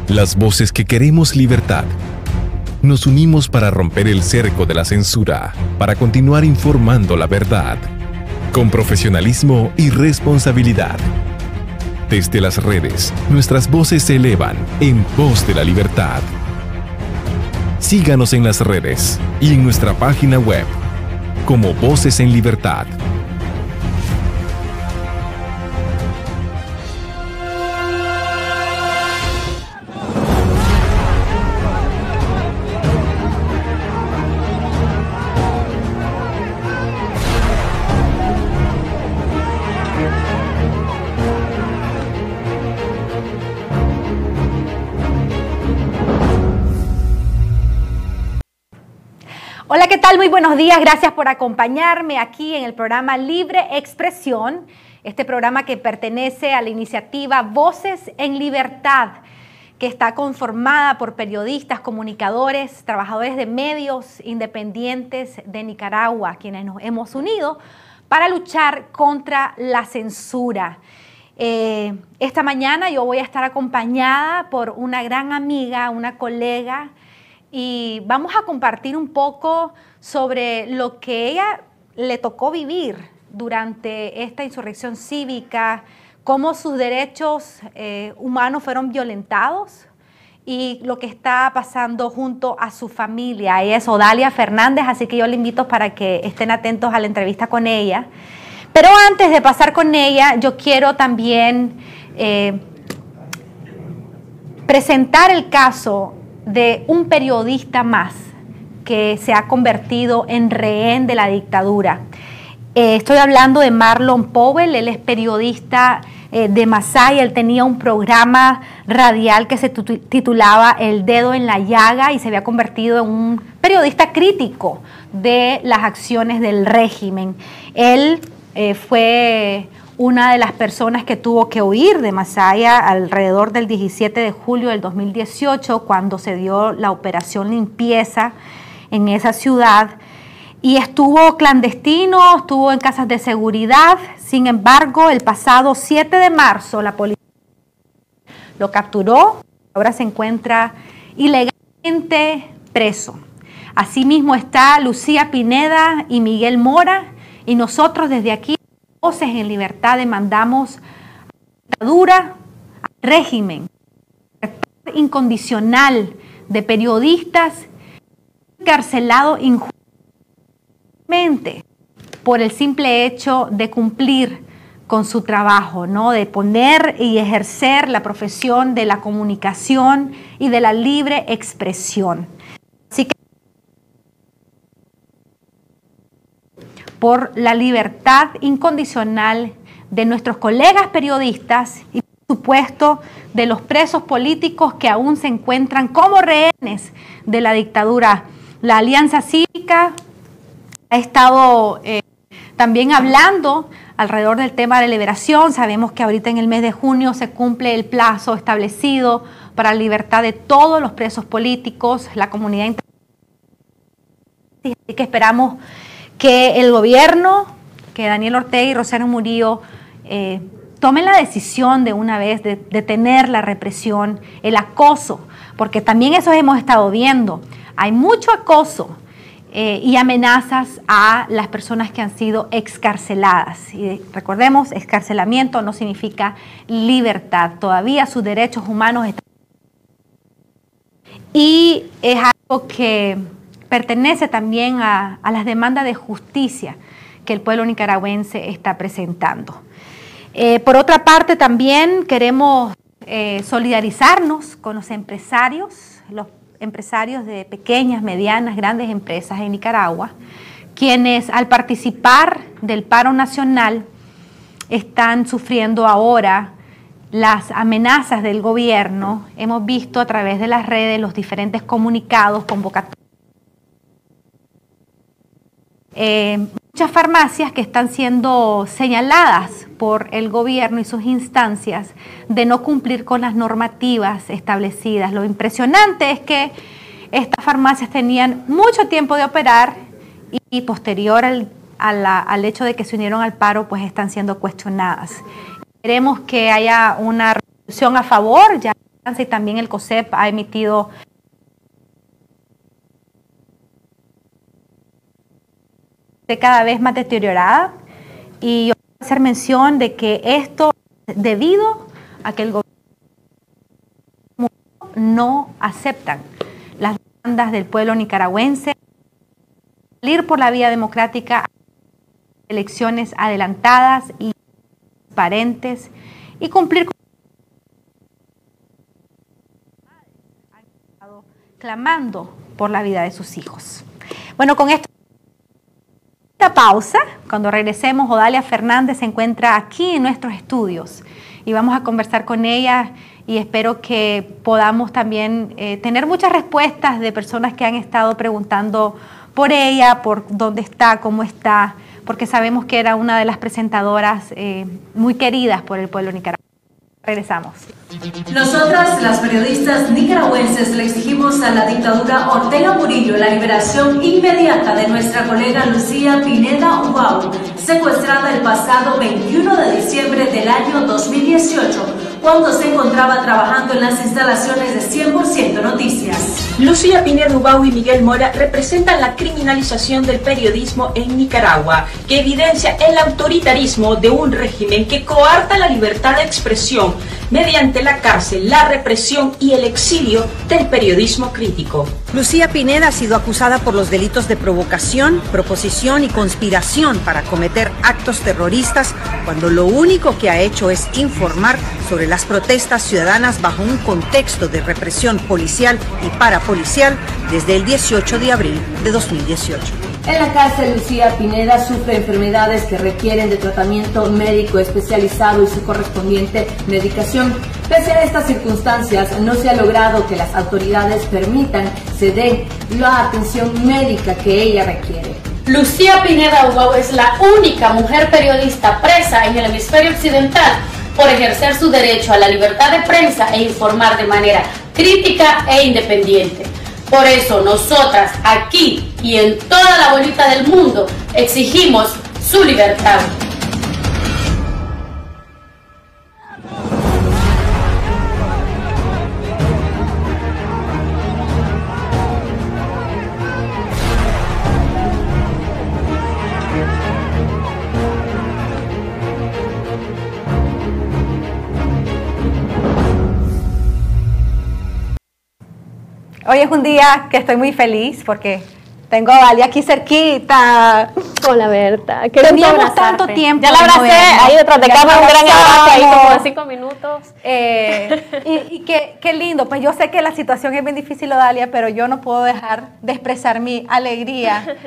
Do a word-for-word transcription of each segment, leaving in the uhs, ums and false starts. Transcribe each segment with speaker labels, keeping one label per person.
Speaker 1: Las voces que queremos libertad. Nos unimos para romper el cerco de la censura, para continuar informando la verdad, con profesionalismo y responsabilidad. Desde las redes, nuestras voces se elevan en pos de la libertad. Síganos en las redes y en nuestra página web como Voces en Libertad.
Speaker 2: Hola, ¿qué tal? Muy buenos días. Gracias por acompañarme aquí en el programa Libre Expresión, este programa que pertenece a la iniciativa Voces en Libertad, que está conformada por periodistas, comunicadores, trabajadores de medios independientes de Nicaragua, quienes nos hemos unido para luchar contra la censura. Eh, esta mañana yo voy a estar acompañada por una gran amiga, una colega, y vamos a compartir un poco sobre lo que ella le tocó vivir durante esta insurrección cívica, cómo sus derechos eh, humanos fueron violentados y lo que está pasando junto a su familia. Ella es Odalia Fernández, así que yo le invito para que estén atentos a la entrevista con ella. Pero antes de pasar con ella, yo quiero también eh, presentar el caso de un periodista más que se ha convertido en rehén de la dictadura. Eh, estoy hablando de Marlon Powell. Él es periodista eh, de Masaya. Él tenía un programa radial que se titulaba El Dedo en la Llaga y se había convertido en un periodista crítico de las acciones del régimen. Él eh, fue una de las personas que tuvo que huir de Masaya alrededor del diecisiete de julio del dos mil dieciocho, cuando se dio la operación limpieza en esa ciudad, y estuvo clandestino, estuvo en casas de seguridad. Sin embargo, el pasado siete de marzo la policía lo capturó, ahora se encuentra ilegalmente preso. Asimismo está Lucía Pineda y Miguel Mora, y nosotros desde aquí, Voces en Libertad, demandamos a la dictadura, al régimen, libertad incondicional de periodistas encarcelados injustamente por el simple hecho de cumplir con su trabajo, ¿no? De poner y ejercer la profesión de la comunicación y de la libre expresión. Así que por la libertad incondicional de nuestros colegas periodistas y, por supuesto, de los presos políticos que aún se encuentran como rehenes de la dictadura. La Alianza Cívica ha estado eh, también hablando alrededor del tema de liberación. Sabemos que ahorita en el mes de junio se cumple el plazo establecido para la libertad de todos los presos políticos, la comunidad internacional. Así que esperamos que el gobierno, que Daniel Ortega y Rosario Murillo eh, tomen la decisión de una vez de detener la represión, el acoso, porque también eso hemos estado viendo. Hay mucho acoso eh, y amenazas a las personas que han sido excarceladas. Y recordemos, excarcelamiento no significa libertad. Todavía sus derechos humanos están. Y es algo que pertenece también a, a las demandas de justicia que el pueblo nicaragüense está presentando. Eh, por otra parte, también queremos eh, solidarizarnos con los empresarios, los empresarios de pequeñas, medianas, grandes empresas en Nicaragua, quienes al participar del paro nacional están sufriendo ahora las amenazas del gobierno. Hemos visto a través de las redes los diferentes comunicados, convocatorios. Eh, muchas farmacias que están siendo señaladas por el gobierno y sus instancias de no cumplir con las normativas establecidas. Lo impresionante es que estas farmacias tenían mucho tiempo de operar y, y posterior al, a la, al hecho de que se unieron al paro, pues están siendo cuestionadas. Queremos que haya una resolución a favor, ya y también el COSEP ha emitido de cada vez más deteriorada, y yo quiero hacer mención de que esto es debido a que el gobierno no aceptan las demandas del pueblo nicaragüense, salir por la vía democrática, elecciones adelantadas y transparentes y cumplir con clamando por la vida de sus hijos. Bueno, con esto, esta pausa, cuando regresemos, Odalia Fernández se encuentra aquí en nuestros estudios y vamos a conversar con ella, y espero que podamos también eh, tener muchas respuestas de personas que han estado preguntando por ella, por dónde está, cómo está, porque sabemos que era una de las presentadoras eh, muy queridas por el pueblo nicaragüense. Regresamos.
Speaker 3: Nosotras, las periodistas nicaragüenses, le exigimos a la dictadura Ortega Murillo la liberación inmediata de nuestra colega Lucía Pineda Ubau, secuestrada el pasado veintiuno de diciembre del año dos mil dieciocho, cuando se encontraba trabajando en las instalaciones de cien por ciento Noticias.
Speaker 4: Lucía Pineda Ubau y Miguel Mora representan la criminalización del periodismo en Nicaragua, que evidencia el autoritarismo de un régimen que coarta la libertad de expresión mediante la cárcel, la represión y el exilio del periodismo crítico.
Speaker 5: Lucía Pineda ha sido acusada por los delitos de provocación, proposición y conspiración para cometer actos terroristas, cuando lo único que ha hecho es informar sobre las protestas ciudadanas bajo un contexto de represión policial y parapolicial desde el dieciocho de abril de dos mil dieciocho.
Speaker 6: En la cárcel, Lucía Pineda sufre enfermedades que requieren de tratamiento médico especializado y su correspondiente medicación. Pese a estas circunstancias, no se ha logrado que las autoridades permitan se den la atención médica que ella requiere.
Speaker 7: Lucía Pineda Ubau es la única mujer periodista presa en el hemisferio occidental por ejercer su derecho a la libertad de prensa e informar de manera crítica e independiente. Por eso nosotras aquí y en toda la bolita del mundo exigimos su libertad.
Speaker 2: Hoy es un día que estoy muy feliz porque tengo a Odalia aquí cerquita.
Speaker 8: Hola, Berta.
Speaker 2: Teníamos tanto tiempo.
Speaker 8: Ya la abracé, ahí detrás de cámara, un gran abrazo, ahí como de cinco minutos.
Speaker 2: Eh, y y qué, qué lindo, pues yo sé que la situación es bien difícil, Odalia, pero yo no puedo dejar de expresar mi alegría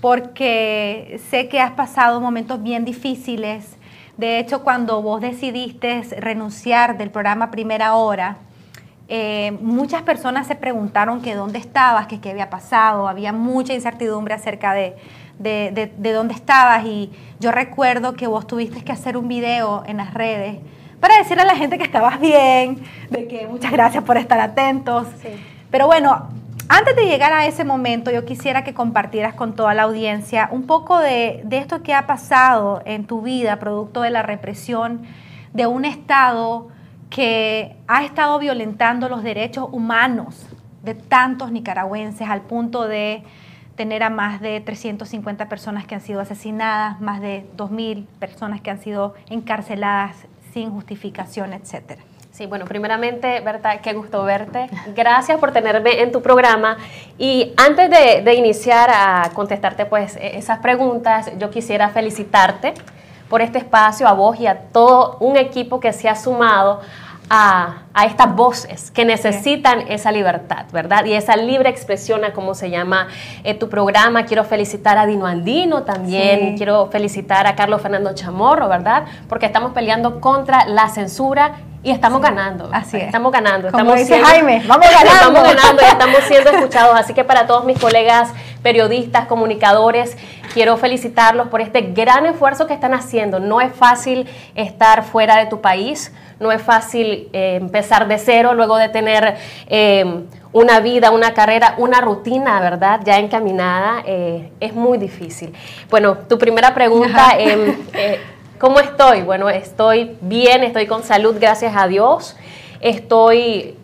Speaker 2: porque sé que has pasado momentos bien difíciles. De hecho, cuando vos decidiste renunciar del programa Primera Hora, Eh, muchas personas se preguntaron que dónde estabas, que qué había pasado, había mucha incertidumbre acerca de, de, de, de dónde estabas, y yo recuerdo que vos tuviste que hacer un video en las redes para decirle a la gente que estabas bien, de que muchas gracias por estar atentos. Sí. Pero bueno, antes de llegar a ese momento, yo quisiera que compartieras con toda la audiencia un poco de, de esto que ha pasado en tu vida, producto de la represión de un Estado que ha estado violentando los derechos humanos de tantos nicaragüenses, al punto de tener a más de trescientas cincuenta personas que han sido asesinadas, más de dos mil personas que han sido encarceladas sin justificación, etcétera.
Speaker 8: Sí, bueno, primeramente, Berta, qué gusto verte. Gracias por tenerme en tu programa. Y antes de, de iniciar a contestarte pues esas preguntas, yo quisiera felicitarte por este espacio, a vos y a todo un equipo que se ha sumado a, a estas voces que necesitan sí. esa libertad, ¿verdad? Y esa libre expresión, a cómo se llama eh, tu programa. Quiero felicitar a Dino Andino también, sí. quiero felicitar a Carlos Fernando Chamorro, ¿verdad? Porque estamos peleando contra la censura y estamos sí. ganando.
Speaker 2: Así es.
Speaker 8: Estamos ganando.
Speaker 2: Como
Speaker 8: estamos
Speaker 2: dice
Speaker 8: siendo,
Speaker 2: Jaime, vamos ganando.
Speaker 8: Estamos ganando y estamos siendo escuchados. Así que para todos mis colegas periodistas, comunicadores, quiero felicitarlos por este gran esfuerzo que están haciendo. No es fácil estar fuera de tu país, no es fácil eh, empezar de cero luego de tener eh, una vida, una carrera, una rutina, ¿verdad? Ya encaminada, eh, es muy difícil. Bueno, tu primera pregunta, eh, eh, ¿cómo estoy? Bueno, estoy bien, estoy con salud, gracias a Dios. Estoy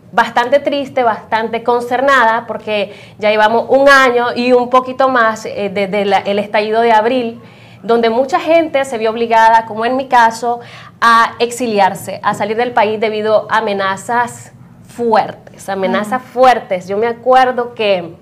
Speaker 8: bastante triste, bastante consternada, porque ya llevamos un año y un poquito más eh, desde la, el estallido de abril, donde mucha gente se vio obligada, como en mi caso, a exiliarse, a salir del país debido a amenazas fuertes, amenazas uh-huh. fuertes. Yo me acuerdo que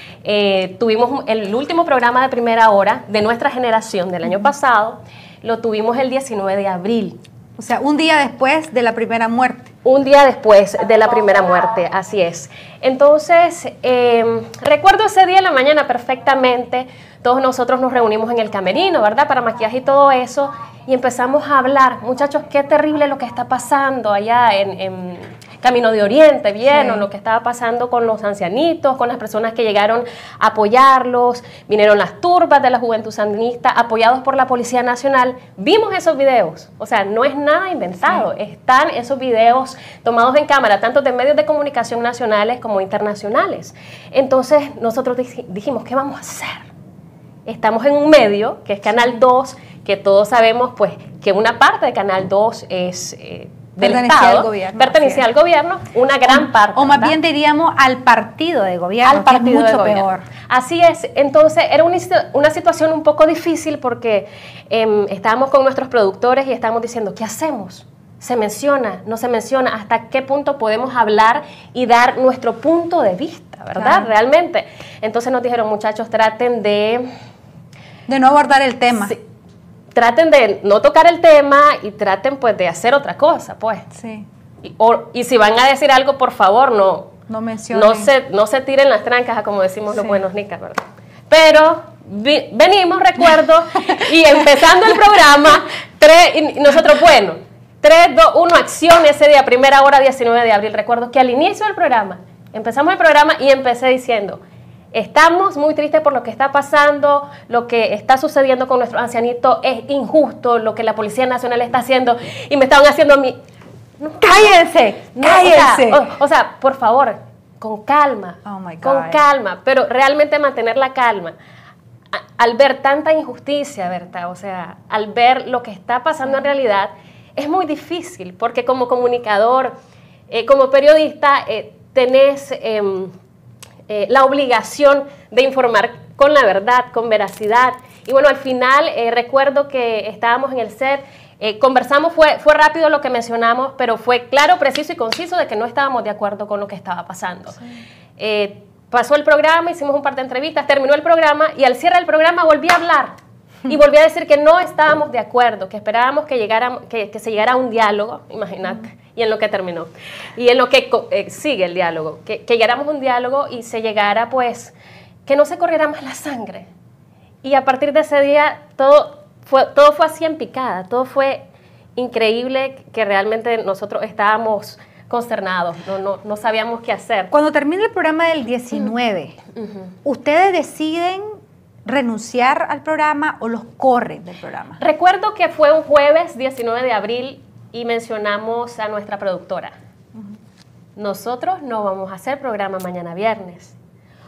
Speaker 8: eh, tuvimos el último programa de Primera Hora de nuestra generación del año uh-huh. pasado, lo tuvimos el diecinueve de abril.
Speaker 2: O sea, un día después de la primera muerte.
Speaker 8: Un día después de la primera muerte, así es. Entonces, eh, recuerdo ese día en la mañana perfectamente, todos nosotros nos reunimos en el camerino, ¿verdad? Para maquillaje y todo eso, y empezamos a hablar, muchachos, qué terrible lo que está pasando allá en, en Camino de Oriente, ¿vieron? Sí. Lo que estaba pasando con los ancianitos, con las personas que llegaron a apoyarlos, vinieron las turbas de la Juventud Sandinista, apoyados por la Policía Nacional, vimos esos videos, o sea, no es nada inventado, sí. están esos videos tomados en cámara, tanto de medios de comunicación nacionales como internacionales. Entonces, nosotros dijimos, ¿qué vamos a hacer? Estamos en un medio, que es Canal dos, que todos sabemos pues que una parte de Canal dos es eh, del Estado,
Speaker 2: al gobierno,
Speaker 8: pertenecía al gobierno, una gran
Speaker 2: o,
Speaker 8: parte.
Speaker 2: O más ¿verdad? Bien diríamos al partido de gobierno,
Speaker 8: al partido
Speaker 2: que es mucho
Speaker 8: de
Speaker 2: peor.
Speaker 8: Así es, entonces era una, una situación un poco difícil porque eh, estábamos con nuestros productores y estábamos diciendo, ¿qué hacemos? Se menciona, no se menciona, hasta qué punto podemos hablar y dar nuestro punto de vista, ¿verdad? Claro. Realmente. Entonces nos dijeron, muchachos, traten de...
Speaker 2: De no abordar el tema.
Speaker 8: Sí, traten de no tocar el tema y traten pues de hacer otra cosa, pues.
Speaker 2: Sí.
Speaker 8: Y, o, y si van a decir algo, por favor, no,
Speaker 2: no mencionen.
Speaker 8: No se, no se tiren las trancas, como decimos sí. los buenos nicas, ¿verdad? Pero vi, venimos, recuerdo, y empezando el programa, tres, y nosotros, bueno, tres, dos, uno, acción ese día, Primera Hora, diecinueve de abril. Recuerdo que al inicio del programa, empezamos el programa y empecé diciendo... Estamos muy tristes por lo que está pasando, lo que está sucediendo con nuestro ancianito es injusto, lo que la Policía Nacional está haciendo, y me estaban haciendo a mí...
Speaker 2: No, ¡Cállense!
Speaker 8: No,
Speaker 2: ¡Cállense!
Speaker 8: O sea, o, o sea, por favor, con calma,
Speaker 2: oh my God.
Speaker 8: con calma, pero realmente mantener la calma. A, al ver tanta injusticia, ¿verdad? O sea, al ver lo que está pasando sí. en realidad, es muy difícil, porque como comunicador, eh, como periodista, eh, tenés... Eh, Eh, la obligación de informar con la verdad, con veracidad. Y bueno, al final eh, recuerdo que estábamos en el set, eh, conversamos, fue, fue rápido lo que mencionamos, pero fue claro, preciso y conciso de que no estábamos de acuerdo con lo que estaba pasando. Sí. Eh, pasó el programa, hicimos un par de entrevistas, terminó el programa y al cierre del programa volví a hablar y volví a decir que no estábamos de acuerdo, que esperábamos que, llegara, que, que se llegara a un diálogo, imagínate. Mm. Y en lo que terminó, y en lo que eh, sigue el diálogo, que, que llegáramos a un diálogo y se llegara, pues, que no se corriera más la sangre. Y a partir de ese día, todo fue, todo fue así en picada, todo fue increíble, que realmente nosotros estábamos consternados, no, no, no sabíamos qué hacer.
Speaker 2: Cuando termina el programa del diecinueve, uh-huh. ¿ustedes deciden renunciar al programa o los corren del programa?
Speaker 8: Recuerdo que fue un jueves diecinueve de abril, y mencionamos a nuestra productora. Uh-huh. Nosotros no vamos a hacer programa mañana viernes.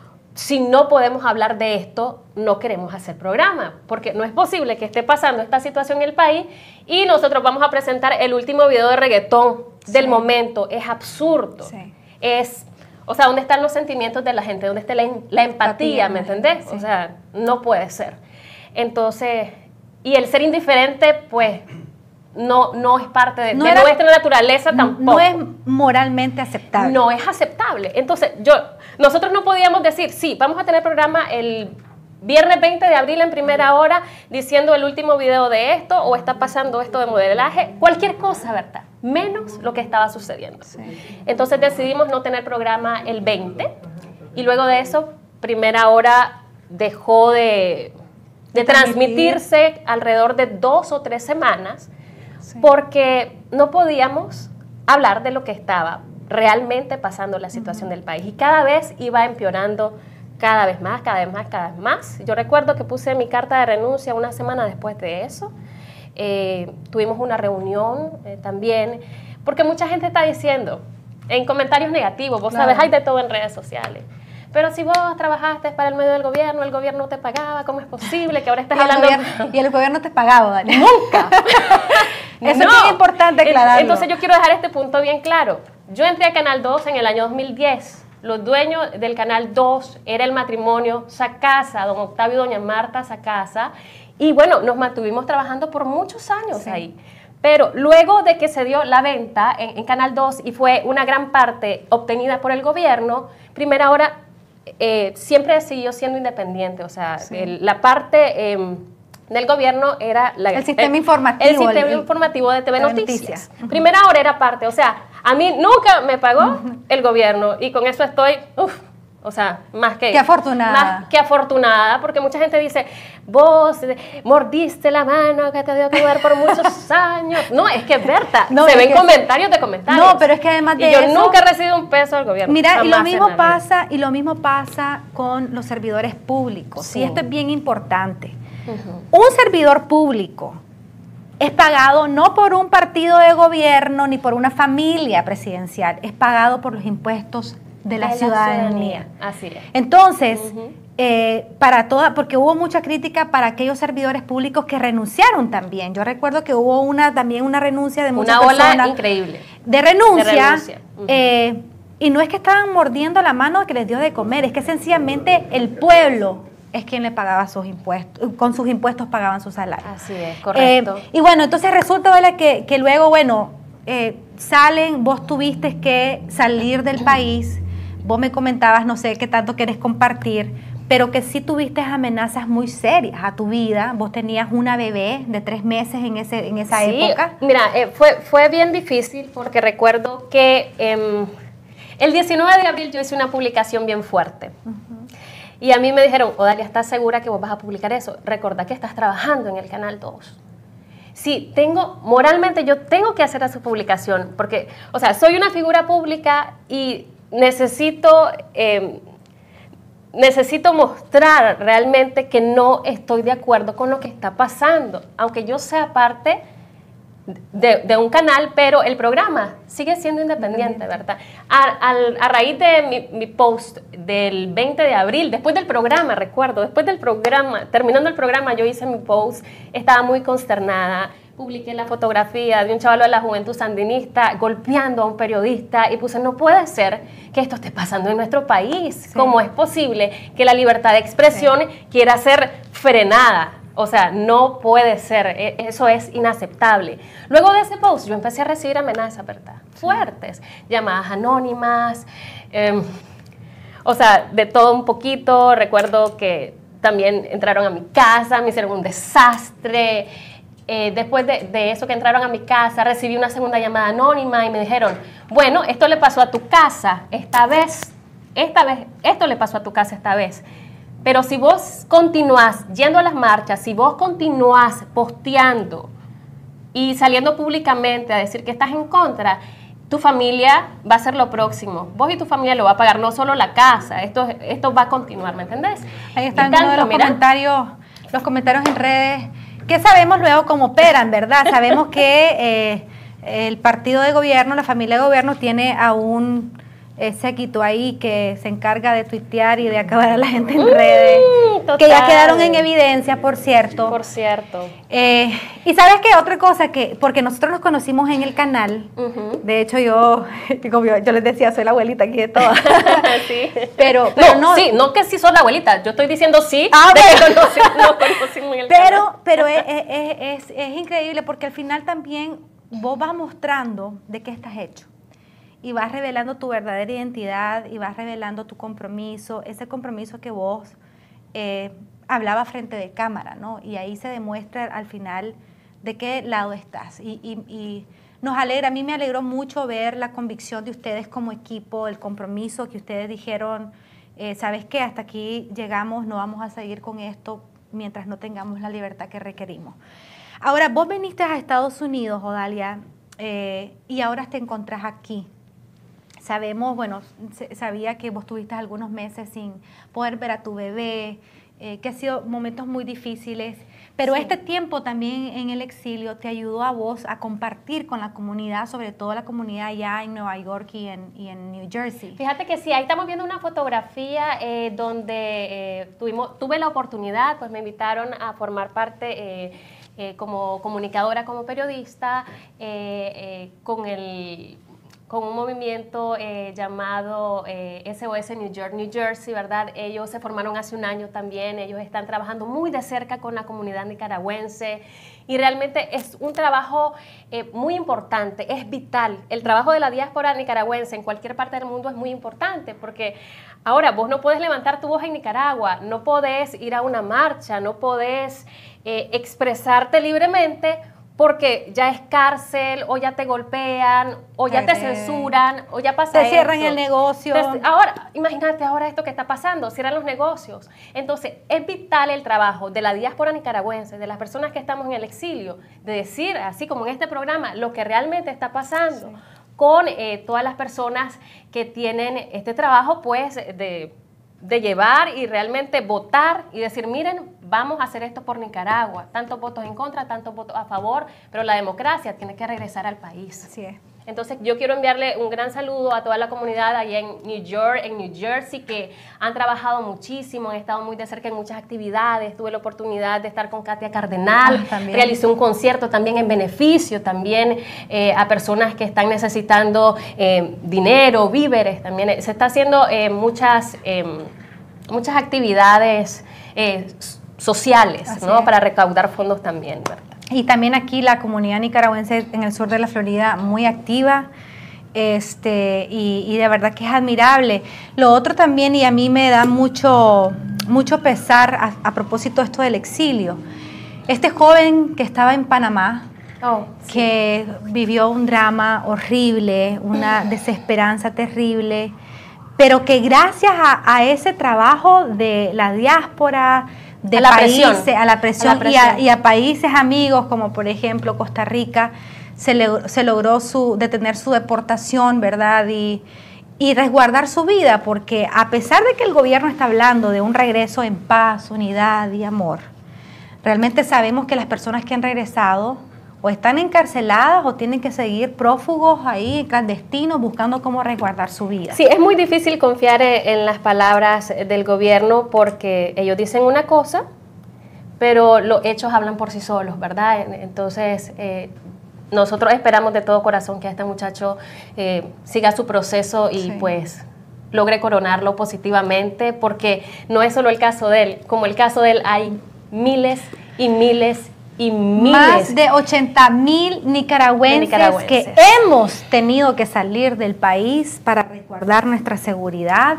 Speaker 8: Si no podemos hablar de esto, no queremos hacer programa, porque no es posible que esté pasando esta situación en el país y nosotros vamos a presentar el último video de reggaetón sí. del momento. Es absurdo. Sí. Es, o sea, ¿dónde están los sentimientos de la gente? ¿Dónde está la, la empatía? empatía ¿Me entendés? Sí. O sea, no puede ser. Entonces, y el ser indiferente, pues... No, no es parte de, no de era, nuestra naturaleza tampoco.
Speaker 2: No es moralmente aceptable.
Speaker 8: No es aceptable. Entonces, yo, nosotros no podíamos decir, sí, vamos a tener programa el viernes veinte de abril en Primera Hora diciendo el último video de esto o está pasando esto de modelaje, cualquier cosa, ¿verdad? Menos lo que estaba sucediendo. Sí. Entonces decidimos no tener programa el veinte y luego de eso Primera Hora dejó de, de transmitirse alrededor de dos o tres semanas. Sí. Porque no podíamos hablar de lo que estaba realmente pasando en la situación uh-huh. del país. Y cada vez iba empeorando cada vez más, cada vez más, cada vez más. Yo recuerdo que puse mi carta de renuncia una semana después de eso. Eh, tuvimos una reunión eh, también, porque mucha gente está diciendo, en comentarios negativos, vos claro. sabés, hay de todo en redes sociales. Pero si vos trabajaste para el medio del gobierno, el gobierno te pagaba, ¿cómo es posible que ahora estés hablando?
Speaker 2: Gobierno, y el gobierno te pagaba, Dani.
Speaker 8: Nunca.
Speaker 2: Eso no. Es muy importante aclararlo.
Speaker 8: Entonces yo quiero dejar este punto bien claro. yo entré a Canal dos en el año dos mil diez. Los dueños del Canal dos era el matrimonio Sacasa, don Octavio y doña Marta Sacasa. Y bueno, nos mantuvimos trabajando por muchos años sí. ahí. Pero luego de que se dio la venta en, en Canal dos y fue una gran parte obtenida por el gobierno, Primera Hora eh, siempre siguió siendo independiente. O sea, sí. el, la parte eh, del gobierno era la,
Speaker 2: el sistema
Speaker 8: el,
Speaker 2: informativo.
Speaker 8: El sistema el, informativo de T V Noticias. Noticias. Uh-huh. Primera Hora era parte. O sea, a mí nunca me pagó uh-huh. el gobierno y con eso estoy... Uf, o sea, más que...
Speaker 2: Qué afortunada.
Speaker 8: Más que afortunada, porque mucha gente dice, vos mordiste la mano que te dio que ver por muchos años. No, es que Berta,
Speaker 2: no,
Speaker 8: se ven
Speaker 2: que,
Speaker 8: comentarios de comentarios.
Speaker 2: No, pero es que además de
Speaker 8: y yo
Speaker 2: eso,
Speaker 8: nunca he recibido un peso del gobierno.
Speaker 2: Mira, y lo mismo pasa, y lo mismo pasa con los servidores públicos. Sí. Y esto es bien importante. Uh-huh. Un servidor público es pagado no por un partido de gobierno ni por una familia presidencial, es pagado por los impuestos de la, de ciudadanía. la ciudadanía.
Speaker 8: Así es.
Speaker 2: Entonces, uh-huh. eh, para toda, porque hubo mucha crítica para aquellos servidores públicos que renunciaron también. Yo recuerdo que hubo una también una renuncia de muchas
Speaker 8: una
Speaker 2: personas.
Speaker 8: Una ola increíble.
Speaker 2: De renuncia.
Speaker 8: De renuncia. Uh-huh.
Speaker 2: eh, y no es que estaban mordiendo la mano que les dio de comer, es que sencillamente el pueblo es quien le pagaba sus impuestos, con sus impuestos pagaban su salario.
Speaker 8: Así es, correcto.
Speaker 2: Eh, y bueno, entonces resulta ¿vale? que, que luego, bueno, eh, salen, vos tuviste que salir del país. Vos me comentabas, no sé qué tanto querés compartir, pero que sí tuviste amenazas muy serias a tu vida. Vos tenías una bebé de tres meses en, ese, en esa
Speaker 8: sí,
Speaker 2: época.
Speaker 8: Mira, eh, fue, fue bien difícil porque recuerdo que eh, el diecinueve de abril yo hice una publicación bien fuerte. Uh-huh. Y a mí me dijeron, Odalia, ¿estás segura que vos vas a publicar eso? Recordá que estás trabajando en el Canal dos. Sí, tengo, moralmente yo tengo que hacer esa publicación porque, o sea, soy una figura pública y necesito, eh, necesito mostrar realmente que no estoy de acuerdo con lo que está pasando, aunque yo sea parte de, de un canal, pero el programa sigue siendo independiente, ¿verdad? A, a, a raíz de mi, mi post del veinte de abril, después del programa, recuerdo, después del programa, terminando el programa, yo hice mi post, estaba muy consternada. Publiqué la fotografía de un chaval de la juventud sandinista golpeando a un periodista y puse, no puede ser que esto esté pasando en nuestro país. Sí. ¿Cómo es posible que la libertad de expresión sí. quiera ser frenada? O sea, no puede ser, eso es inaceptable. Luego de ese post yo empecé a recibir amenazas, ¿verdad? Fuertes, llamadas anónimas, eh, o sea, de todo un poquito. Recuerdo que también entraron a mi casa, me hicieron un desastre. Eh, después de, de eso que entraron a mi casa, recibí una segunda llamada anónima y me dijeron, bueno, esto le pasó a tu casa esta vez, esta vez, esto le pasó a tu casa esta vez. Pero si vos continuás yendo a las marchas, si vos continuás posteando y saliendo públicamente a decir que estás en contra, tu familia va a ser lo próximo. Vos y tu familia lo va a pagar, no solo la casa, esto, esto va a continuar, ¿me entendés?
Speaker 2: Ahí están uno de los mira, comentarios, los comentarios en redes. ¿Qué sabemos luego cómo operan, verdad? Sabemos que eh, el partido de gobierno, la familia de gobierno tiene a un eh, séquito ahí que se encarga de tuitear y de acabar a la gente en redes, mm, que ya quedaron en evidencia, por cierto.
Speaker 8: Por cierto.
Speaker 2: Eh, y ¿sabes qué? Otra cosa, que porque nosotros nos conocimos en el canal, uh-huh. de hecho yo, yo, yo les decía, soy la abuelita aquí de todas.
Speaker 8: Sí.
Speaker 2: Pero, pero no,
Speaker 8: no, sí, no que sí sos la abuelita, yo estoy diciendo sí,
Speaker 2: ah,
Speaker 8: de
Speaker 2: bueno.
Speaker 8: que conocí, no conocimos en el
Speaker 2: pero,
Speaker 8: canal.
Speaker 2: Pero es, es, es, es increíble porque al final también vos vas mostrando de qué estás hecho. Y vas revelando tu verdadera identidad y vas revelando tu compromiso, ese compromiso que vos eh, hablaba frente de cámara, ¿no? Y ahí se demuestra al final de qué lado estás. Y, y, y nos alegra, a mí me alegró mucho ver la convicción de ustedes como equipo, el compromiso que ustedes dijeron, eh, ¿sabes qué? Hasta aquí llegamos, no vamos a seguir con esto mientras no tengamos la libertad que requerimos. Ahora, vos viniste a Estados Unidos, Odalia, eh, y ahora te encontrás aquí. Sabemos, bueno, sabía que vos tuviste algunos meses sin poder ver a tu bebé, eh, que han sido momentos muy difíciles, pero sí. Este tiempo también en el exilio te ayudó a vos a compartir con la comunidad, sobre todo la comunidad allá en Nueva York y en, y en New Jersey.
Speaker 8: Fíjate que sí, ahí estamos viendo una fotografía eh, donde eh, tuvimos, tuve la oportunidad, pues me invitaron a formar parte eh, eh, como comunicadora, como periodista, eh, eh, con el... con un movimiento eh, llamado eh, S O S New York, New Jersey, ¿verdad? Ellos se formaron hace un año también, ellos están trabajando muy de cerca con la comunidad nicaragüense y realmente es un trabajo eh, muy importante, es vital. El trabajo de la diáspora nicaragüense en cualquier parte del mundo es muy importante porque ahora vos no puedes levantar tu voz en Nicaragua, no podés ir a una marcha, no podés eh, expresarte libremente porque ya es cárcel, o ya te golpean, o ya te censuran, o ya pasa
Speaker 2: te cierran
Speaker 8: esto.
Speaker 2: el negocio.
Speaker 8: Entonces, ahora, imagínate ahora esto que está pasando, cierran los negocios. Entonces, es vital el trabajo de la diáspora nicaragüense, de las personas que estamos en el exilio, de decir, así como en este programa, lo que realmente está pasando sí. con eh, todas las personas que tienen este trabajo, pues, de... de llevar y realmente votar y decir, miren, vamos a hacer esto por Nicaragua, tantos votos en contra, tantos votos a favor, pero la democracia tiene que regresar al país.
Speaker 2: Así es.
Speaker 8: Entonces yo quiero enviarle un gran saludo a toda la comunidad allá en New York, en New Jersey, que han trabajado muchísimo, han estado muy de cerca en muchas actividades. Tuve la oportunidad de estar con Katia Cardenal, ah, realicé un concierto también en beneficio, también eh, a personas que están necesitando eh, dinero, víveres, también se está haciendo eh, muchas, eh, muchas actividades eh, sociales, ¿no? Para recaudar fondos también, ¿verdad?
Speaker 2: Y también aquí la comunidad nicaragüense en el sur de la Florida muy activa este, y, y de verdad que es admirable. Lo otro también, y a mí me da mucho, mucho pesar a, a propósito de esto del exilio, este joven que estaba en Panamá, oh, sí. que vivió un drama horrible, una desesperanza terrible, pero que gracias a, a ese trabajo de la diáspora, de a la países, presión, a la presión, a la presión. Y, a, y a países amigos como por ejemplo Costa Rica, se, le, se logró su, detener su deportación, ¿verdad? Y, y resguardar su vida, porque a pesar de que el gobierno está hablando de un regreso en paz, unidad y amor, realmente sabemos que las personas que han regresado o están encarceladas o tienen que seguir prófugos ahí, clandestinos, buscando cómo resguardar su vida.
Speaker 8: Sí, es muy difícil confiar en las palabras del gobierno porque ellos dicen una cosa, pero los hechos hablan por sí solos, ¿verdad? Entonces, eh, nosotros esperamos de todo corazón que este muchacho eh, siga su proceso y sí. pues logre coronarlo positivamente, porque no es solo el caso de él, como el caso de él hay miles y miles y miles.
Speaker 2: Más de ochenta mil nicaragüenses, nicaragüenses que hemos tenido que salir del país para resguardar nuestra seguridad.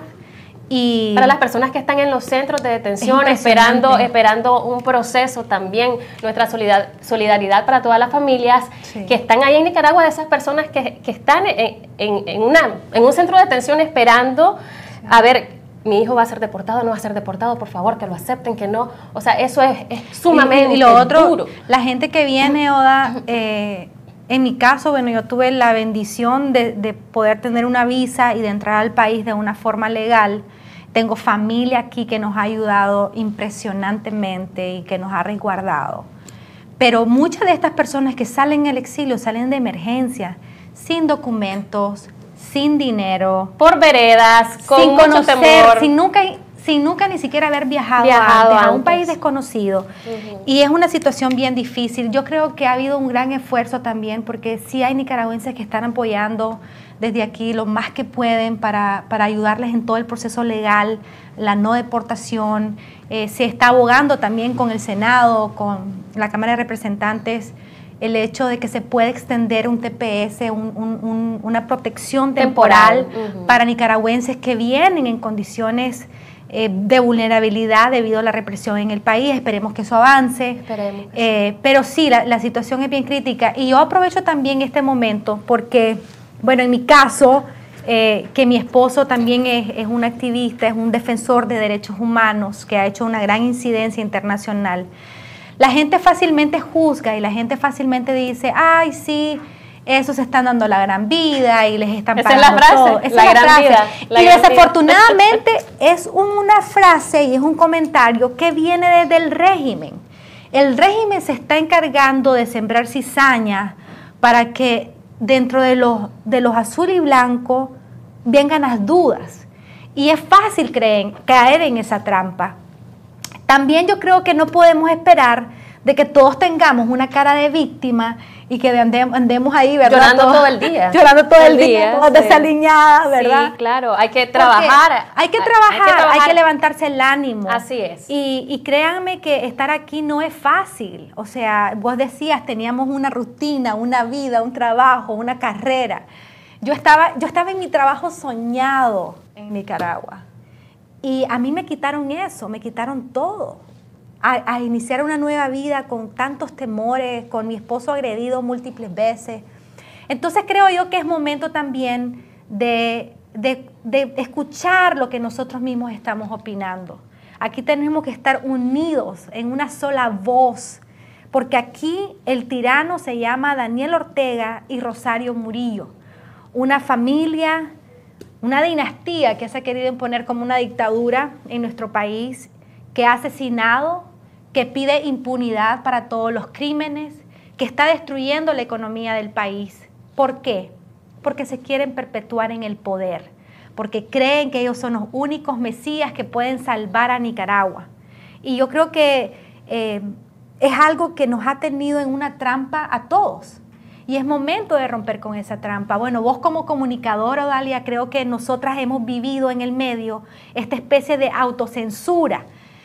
Speaker 2: Y
Speaker 8: para las personas que están en los centros de detención esperando, esperando un proceso también, nuestra solidar, solidaridad para todas las familias sí. que están ahí en Nicaragua, de esas personas que, que están en, en, en, una, en un centro de detención esperando sí. a ver, mi hijo va a ser deportado, no va a ser deportado, por favor, que lo acepten, que no. O sea, eso es, es sumamente
Speaker 2: y, y lo otro,
Speaker 8: duro.
Speaker 2: La gente que viene, Oda, eh, en mi caso, bueno, yo tuve la bendición de, de poder tener una visa y de entrar al país de una forma legal. Tengo familia aquí que nos ha ayudado impresionantemente y que nos ha resguardado. Pero muchas de estas personas que salen del exilio salen de emergencia, sin documentos, sin dinero,
Speaker 8: por veredas, con
Speaker 2: sin
Speaker 8: mucho
Speaker 2: conocer,
Speaker 8: temor,
Speaker 2: sin nunca, sin nunca ni siquiera haber viajado,
Speaker 8: viajado
Speaker 2: antes,
Speaker 8: antes
Speaker 2: a un país desconocido. Uh-huh. Y es una situación bien difícil. Yo creo que ha habido un gran esfuerzo también, porque sí hay nicaragüenses que están apoyando desde aquí lo más que pueden para, para ayudarles en todo el proceso legal, la no deportación. Eh, se está abogando también con el Senado, con la Cámara de Representantes, el hecho de que se puede extender un T P S, un, un, un, una protección temporal, temporal. Uh-huh. para nicaragüenses que vienen en condiciones eh, de vulnerabilidad debido a la represión en el país. Esperemos que eso avance.
Speaker 8: Esperemos.
Speaker 2: Eh, pero sí, la, la situación es bien crítica. Y yo aprovecho también este momento porque, bueno, en mi caso, eh, que mi esposo también es, es un activista, es un defensor de derechos humanos que ha hecho una gran incidencia internacional. La gente fácilmente juzga y la gente fácilmente dice, ay, sí, esos se están dando la gran vida y les están
Speaker 8: pagando todo. Esa es la frase,
Speaker 2: Esa
Speaker 8: la,
Speaker 2: es la
Speaker 8: gran
Speaker 2: frase.
Speaker 8: Vida, la
Speaker 2: y
Speaker 8: gran
Speaker 2: desafortunadamente vida. Es una frase y es un comentario que viene desde el régimen. El régimen se está encargando de sembrar cizaña para que dentro de los, de los azul y blanco vengan las dudas. Y es fácil creer, caer en esa trampa. También yo creo que no podemos esperar de que todos tengamos una cara de víctima y que andemos, andemos ahí, ¿verdad?
Speaker 8: Llorando todo,
Speaker 2: todo
Speaker 8: el día.
Speaker 2: Llorando todo el, el día,
Speaker 8: día,
Speaker 2: todas
Speaker 8: sí.
Speaker 2: desaliñadas, ¿verdad?
Speaker 8: Sí, claro, hay que trabajar.
Speaker 2: Hay que trabajar, hay que, trabajar. Hay que levantarse el ánimo.
Speaker 8: Así es.
Speaker 2: Y, y créanme que estar aquí no es fácil. O sea, vos decías, teníamos una rutina, una vida, un trabajo, una carrera. Yo estaba, yo estaba en mi trabajo soñado en Nicaragua. Y a mí me quitaron eso, me quitaron todo. A, a iniciar una nueva vida con tantos temores, con mi esposo agredido múltiples veces. Entonces creo yo que es momento también de, de, de escuchar lo que nosotros mismos estamos opinando. Aquí tenemos que estar unidos en una sola voz, porque aquí el tirano se llama Daniel Ortega y Rosario Murillo, una familia, una dinastía que se ha querido imponer como una dictadura en nuestro país, que ha asesinado, que pide impunidad para todos los crímenes, que está destruyendo la economía del país. ¿Por qué? Porque se quieren perpetuar en el poder, porque creen que ellos son los únicos mesías que pueden salvar a Nicaragua. Y yo creo que eh, es algo que nos ha tenido en una trampa a todos. Y es momento de romper con esa trampa. Bueno, vos como comunicadora, Odalia, creo que nosotras hemos vivido en el medio esta especie de autocensura,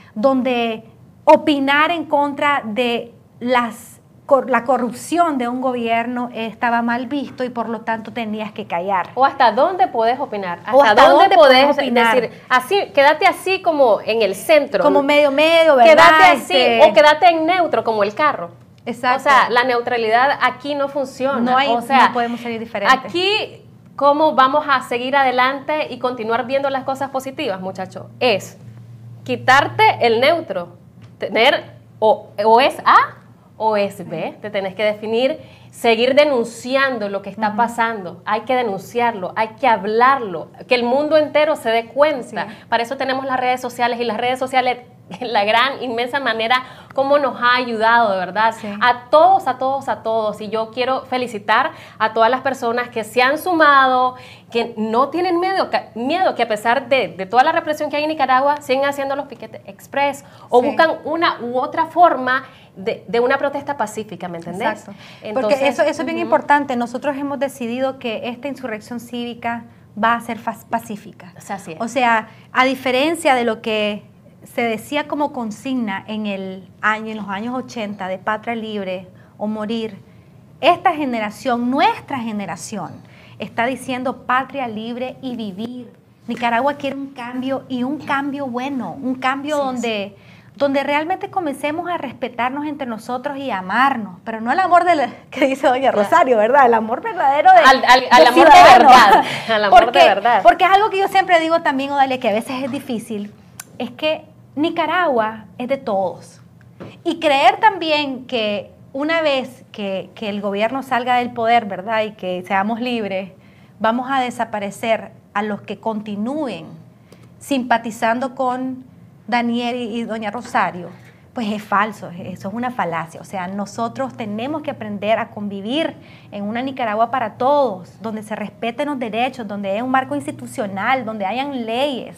Speaker 2: donde opinar en contra de las, la corrupción de un gobierno estaba mal visto y por lo tanto tenías que callar.
Speaker 8: O hasta dónde podés opinar. Hasta,
Speaker 2: o hasta
Speaker 8: dónde,
Speaker 2: dónde
Speaker 8: podés
Speaker 2: opinar.
Speaker 8: Decir, así, quédate así como en el centro.
Speaker 2: Como medio medio, ¿verdad?
Speaker 8: Quédate así
Speaker 2: este...
Speaker 8: o quédate en neutro como el carro.
Speaker 2: Exacto.
Speaker 8: O sea, la neutralidad aquí no funciona.
Speaker 2: No, hay,
Speaker 8: o sea,
Speaker 2: no podemos salir diferentes.
Speaker 8: Aquí, ¿cómo vamos a seguir adelante y continuar viendo las cosas positivas, muchachos? Es quitarte el neutro, tener o, o es A o es B, te tenés que definir, seguir denunciando lo que está uh-huh. pasando, hay que denunciarlo, hay que hablarlo, que el mundo entero se dé cuenta. Sí. Para eso tenemos las redes sociales y las redes sociales, la gran, inmensa manera cómo nos ha ayudado, de verdad, sí. a todos, a todos, a todos. Y yo quiero felicitar a todas las personas que se han sumado, que no tienen miedo, que, miedo, que a pesar de, de toda la represión que hay en Nicaragua, siguen haciendo los piquetes express o sí. buscan una u otra forma de, de una protesta pacífica, ¿me entendés?
Speaker 2: Exacto. Entonces, porque eso, eso es bien uh-huh. importante. Nosotros hemos decidido que esta insurrección cívica va a ser pacífica.
Speaker 8: O sea, sí.
Speaker 2: O sea, a diferencia de lo que se decía como consigna en el año, en los años ochenta, de patria libre o morir, esta generación, nuestra generación, está diciendo patria libre y vivir. Nicaragua quiere un cambio y un cambio bueno, un cambio sí, donde, sí. donde realmente comencemos a respetarnos entre nosotros y amarnos, pero no el amor de la, que dice doña Rosario, ¿verdad? El amor verdadero de
Speaker 8: al, al, al
Speaker 2: de
Speaker 8: amor de verdad, al amor
Speaker 2: porque,
Speaker 8: de verdad.
Speaker 2: Porque es algo que yo siempre digo también, Odalia, que a veces es difícil, es que Nicaragua es de todos. Y creer también que una vez que, que el gobierno salga del poder, ¿verdad? Y que seamos libres, vamos a desaparecer a los que continúen simpatizando con Daniel y, y doña Rosario, pues es falso, eso es una falacia. O sea, nosotros tenemos que aprender a convivir en una Nicaragua para todos, donde se respeten los derechos, donde haya un marco institucional, donde hayan leyes.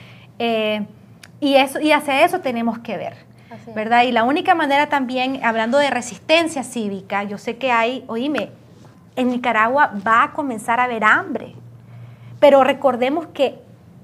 Speaker 2: Eh, Y, eso, y hacia eso tenemos que ver, ¿verdad? Y la única manera también, hablando de resistencia cívica, yo sé que hay, oíme, en Nicaragua va a comenzar a haber hambre, pero recordemos que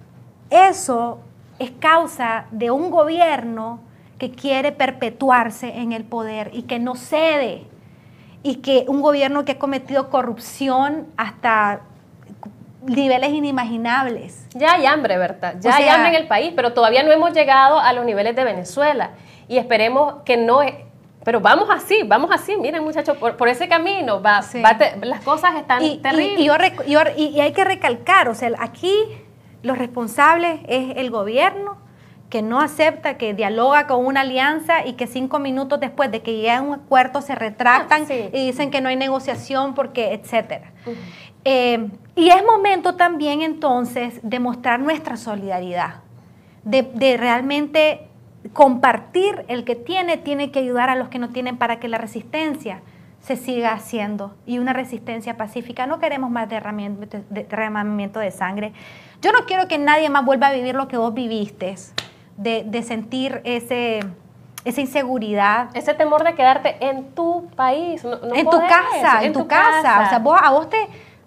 Speaker 2: eso es causa de un gobierno que quiere perpetuarse en el poder y que no cede, y que un gobierno que ha cometido corrupción hasta niveles inimaginables.
Speaker 8: Ya hay hambre, Berta, ya
Speaker 2: o
Speaker 8: hay
Speaker 2: sea,
Speaker 8: hambre en el país, pero todavía no hemos llegado a los niveles de Venezuela y esperemos que no, pero vamos así, vamos así, miren muchachos, por, por ese camino, va,
Speaker 2: sí.
Speaker 8: va te, las cosas están
Speaker 2: y,
Speaker 8: terribles.
Speaker 2: Y, y, yo, yo, y, y hay que recalcar, o sea, aquí los responsables es el gobierno, que no acepta, que dialoga con una alianza y que cinco minutos después de que llega a un acuerdo se retractan ah, sí. y dicen que no hay negociación porque, etcétera. Uh-huh. Eh, y es momento también entonces de mostrar nuestra solidaridad, de, de realmente compartir. El que tiene, tiene que ayudar a los que no tienen para que la resistencia se siga haciendo y una resistencia pacífica. No queremos más derramamiento de, derramamiento de sangre. Yo no quiero que nadie más vuelva a vivir lo que vos viviste, de, de sentir ese, esa inseguridad.
Speaker 8: Ese temor de quedarte en tu país. No, no
Speaker 2: en
Speaker 8: podés,
Speaker 2: tu casa, en, en tu, tu casa. casa. O sea, vos, a vos te...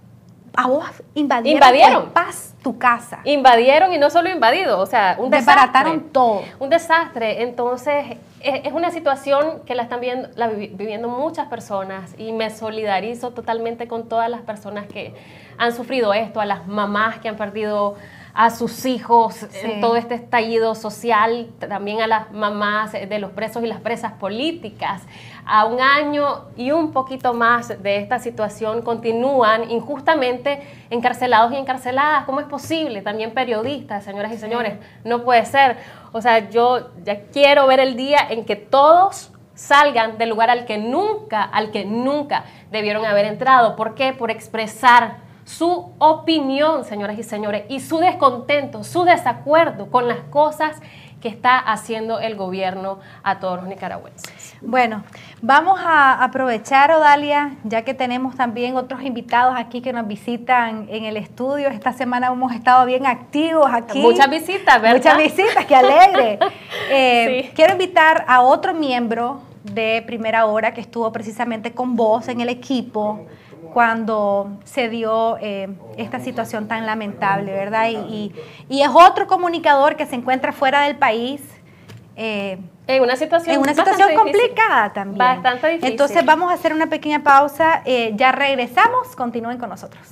Speaker 2: A vos invadieron,
Speaker 8: invadieron.
Speaker 2: paz tu casa.
Speaker 8: Invadieron y no solo invadido, o sea, un
Speaker 2: desbarataron
Speaker 8: desastre.
Speaker 2: todo.
Speaker 8: Un desastre. Entonces, es, es una situación que la están viendo, la vi, viviendo muchas personas y me solidarizo totalmente con todas las personas que han sufrido esto, a las mamás que han perdido a sus hijos sí. en todo este estallido social, también a las mamás de los presos y las presas políticas. A un año y un poquito más de esta situación continúan injustamente encarcelados y encarceladas. ¿Cómo es posible? También periodistas, señoras y señores, no puede ser. O sea, yo ya quiero ver el día en que todos salgan del lugar al que nunca, al que nunca debieron haber entrado. ¿Por qué? Por expresar su opinión, señoras y señores, y su descontento, su desacuerdo con las cosas que está haciendo el gobierno a todos los nicaragüenses.
Speaker 2: Bueno, vamos a aprovechar, Odalia, ya que tenemos también otros invitados aquí que nos visitan en el estudio. Esta semana hemos estado bien activos aquí.
Speaker 8: Muchas visitas, ¿verdad?
Speaker 2: Muchas visitas, qué alegre. eh, sí. Quiero invitar a otro miembro de Primera Hora que estuvo precisamente con vos en el equipo cuando se dio eh, esta situación tan lamentable, ¿verdad? Y, y, y es otro comunicador que se encuentra fuera del país. Eh,
Speaker 8: en una situación,
Speaker 2: en una situación complicada difícil. también.
Speaker 8: Bastante difícil.
Speaker 2: Entonces vamos a hacer una pequeña pausa. Eh, ya regresamos. Continúen con nosotros.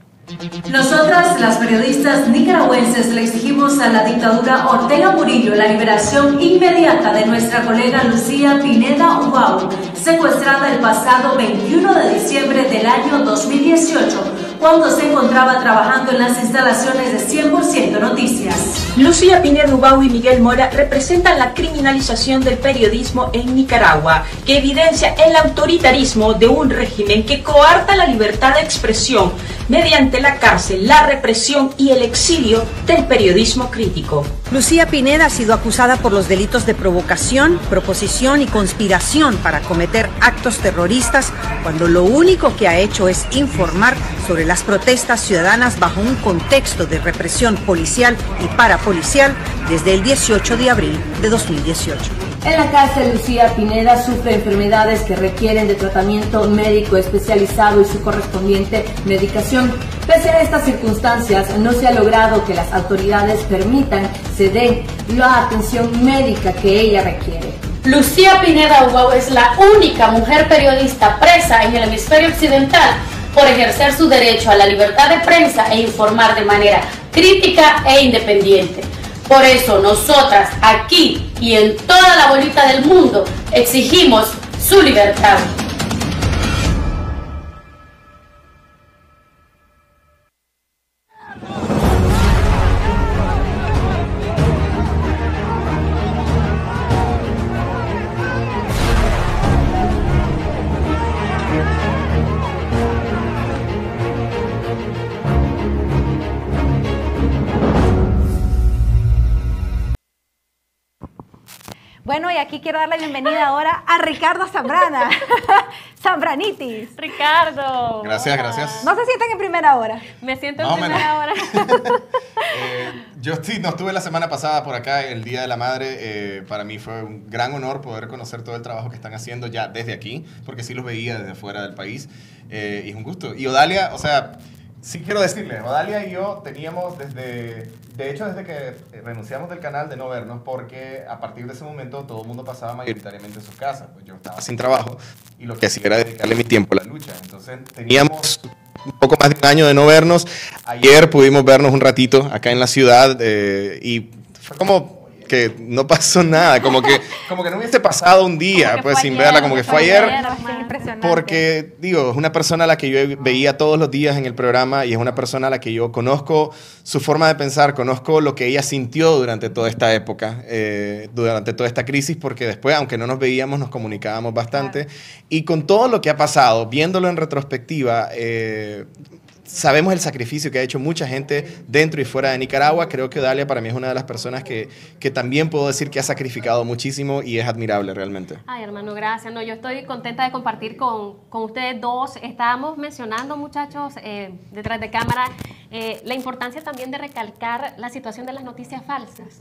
Speaker 3: Nosotras, las periodistas nicaragüenses, le exigimos a la dictadura Ortega Murillo la liberación inmediata de nuestra colega Lucía Pineda Ubau, secuestrada el pasado veintiuno de diciembre del año dos mil dieciocho, cuando se encontraba trabajando en las instalaciones de cien por ciento Noticias.
Speaker 4: Lucía Pineda Ubau y Miguel Mora representan la criminalización del periodismo en Nicaragua, que evidencia el autoritarismo de un régimen que coarta la libertad de expresión mediante la cárcel, la represión y el exilio del periodismo crítico.
Speaker 5: Lucía Pineda ha sido acusada por los delitos de provocación, proposición y conspiración para cometer actos terroristas, cuando lo único que ha hecho es informar sobre las protestas ciudadanas bajo un contexto de represión policial y parapolicial desde el dieciocho de abril de dos mil dieciocho.
Speaker 6: En la cárcel, Lucía Pineda sufre enfermedades que requieren de tratamiento médico especializado y su correspondiente medicación. Pese a estas circunstancias, no se ha logrado que las autoridades permitan se dé la atención médica que ella requiere.
Speaker 7: Lucía Pineda Ubau es la única mujer periodista presa en el hemisferio occidental por ejercer su derecho a la libertad de prensa e informar de manera crítica e independiente. Por eso nosotras aquí y en toda la bolita del mundo exigimos su libertad.
Speaker 2: Bueno, y aquí quiero dar la bienvenida ahora a Ricardo Zambrana. Zambranitis.
Speaker 8: Ricardo.
Speaker 9: Gracias, gracias.
Speaker 2: ¿No se sienten en primera hora?
Speaker 8: Me siento
Speaker 9: Más
Speaker 8: en
Speaker 9: o
Speaker 8: primera hora.
Speaker 9: eh, yo sí, no estuve la semana pasada por acá, el Día de la Madre. Eh, para mí fue un gran honor poder conocer todo el trabajo que están haciendo ya desde aquí, porque sí los veía desde fuera del país. Eh, y es un gusto. Y Odalia, o sea, sí quiero decirle, Odalia y yo teníamos desde, de hecho desde que renunciamos del canal de no vernos, porque a partir de ese momento todo el mundo pasaba mayoritariamente en sus casas, pues yo estaba sin trabajo y lo que hacía era dedicarle mi tiempo a la lucha. Entonces teníamos un poco más de un año de no vernos. Ayer pudimos vernos un ratito acá en la ciudad eh, y fue como que no pasó nada, como que, como que no hubiese pasado un día pues sin ayer, verla, como que fue ayer, ayer porque digo, es una persona a la que yo veía todos los días en el programa y es una persona a la que yo conozco su forma de pensar, conozco lo que ella sintió durante toda esta época, eh, durante toda esta crisis, porque después, aunque no nos veíamos, nos comunicábamos bastante, claro. Y con todo lo que ha pasado, viéndolo en retrospectiva, eh, sabemos el sacrificio que ha hecho mucha gente dentro y fuera de Nicaragua. Creo que Odalia para mí es una de las personas que, que también puedo decir que ha sacrificado muchísimo y es admirable realmente.
Speaker 8: Ay, hermano, gracias. No, yo estoy contenta de compartir con, con ustedes dos. Estábamos mencionando, muchachos, eh, detrás de cámara, eh, la importancia también de recalcar la situación de las noticias falsas.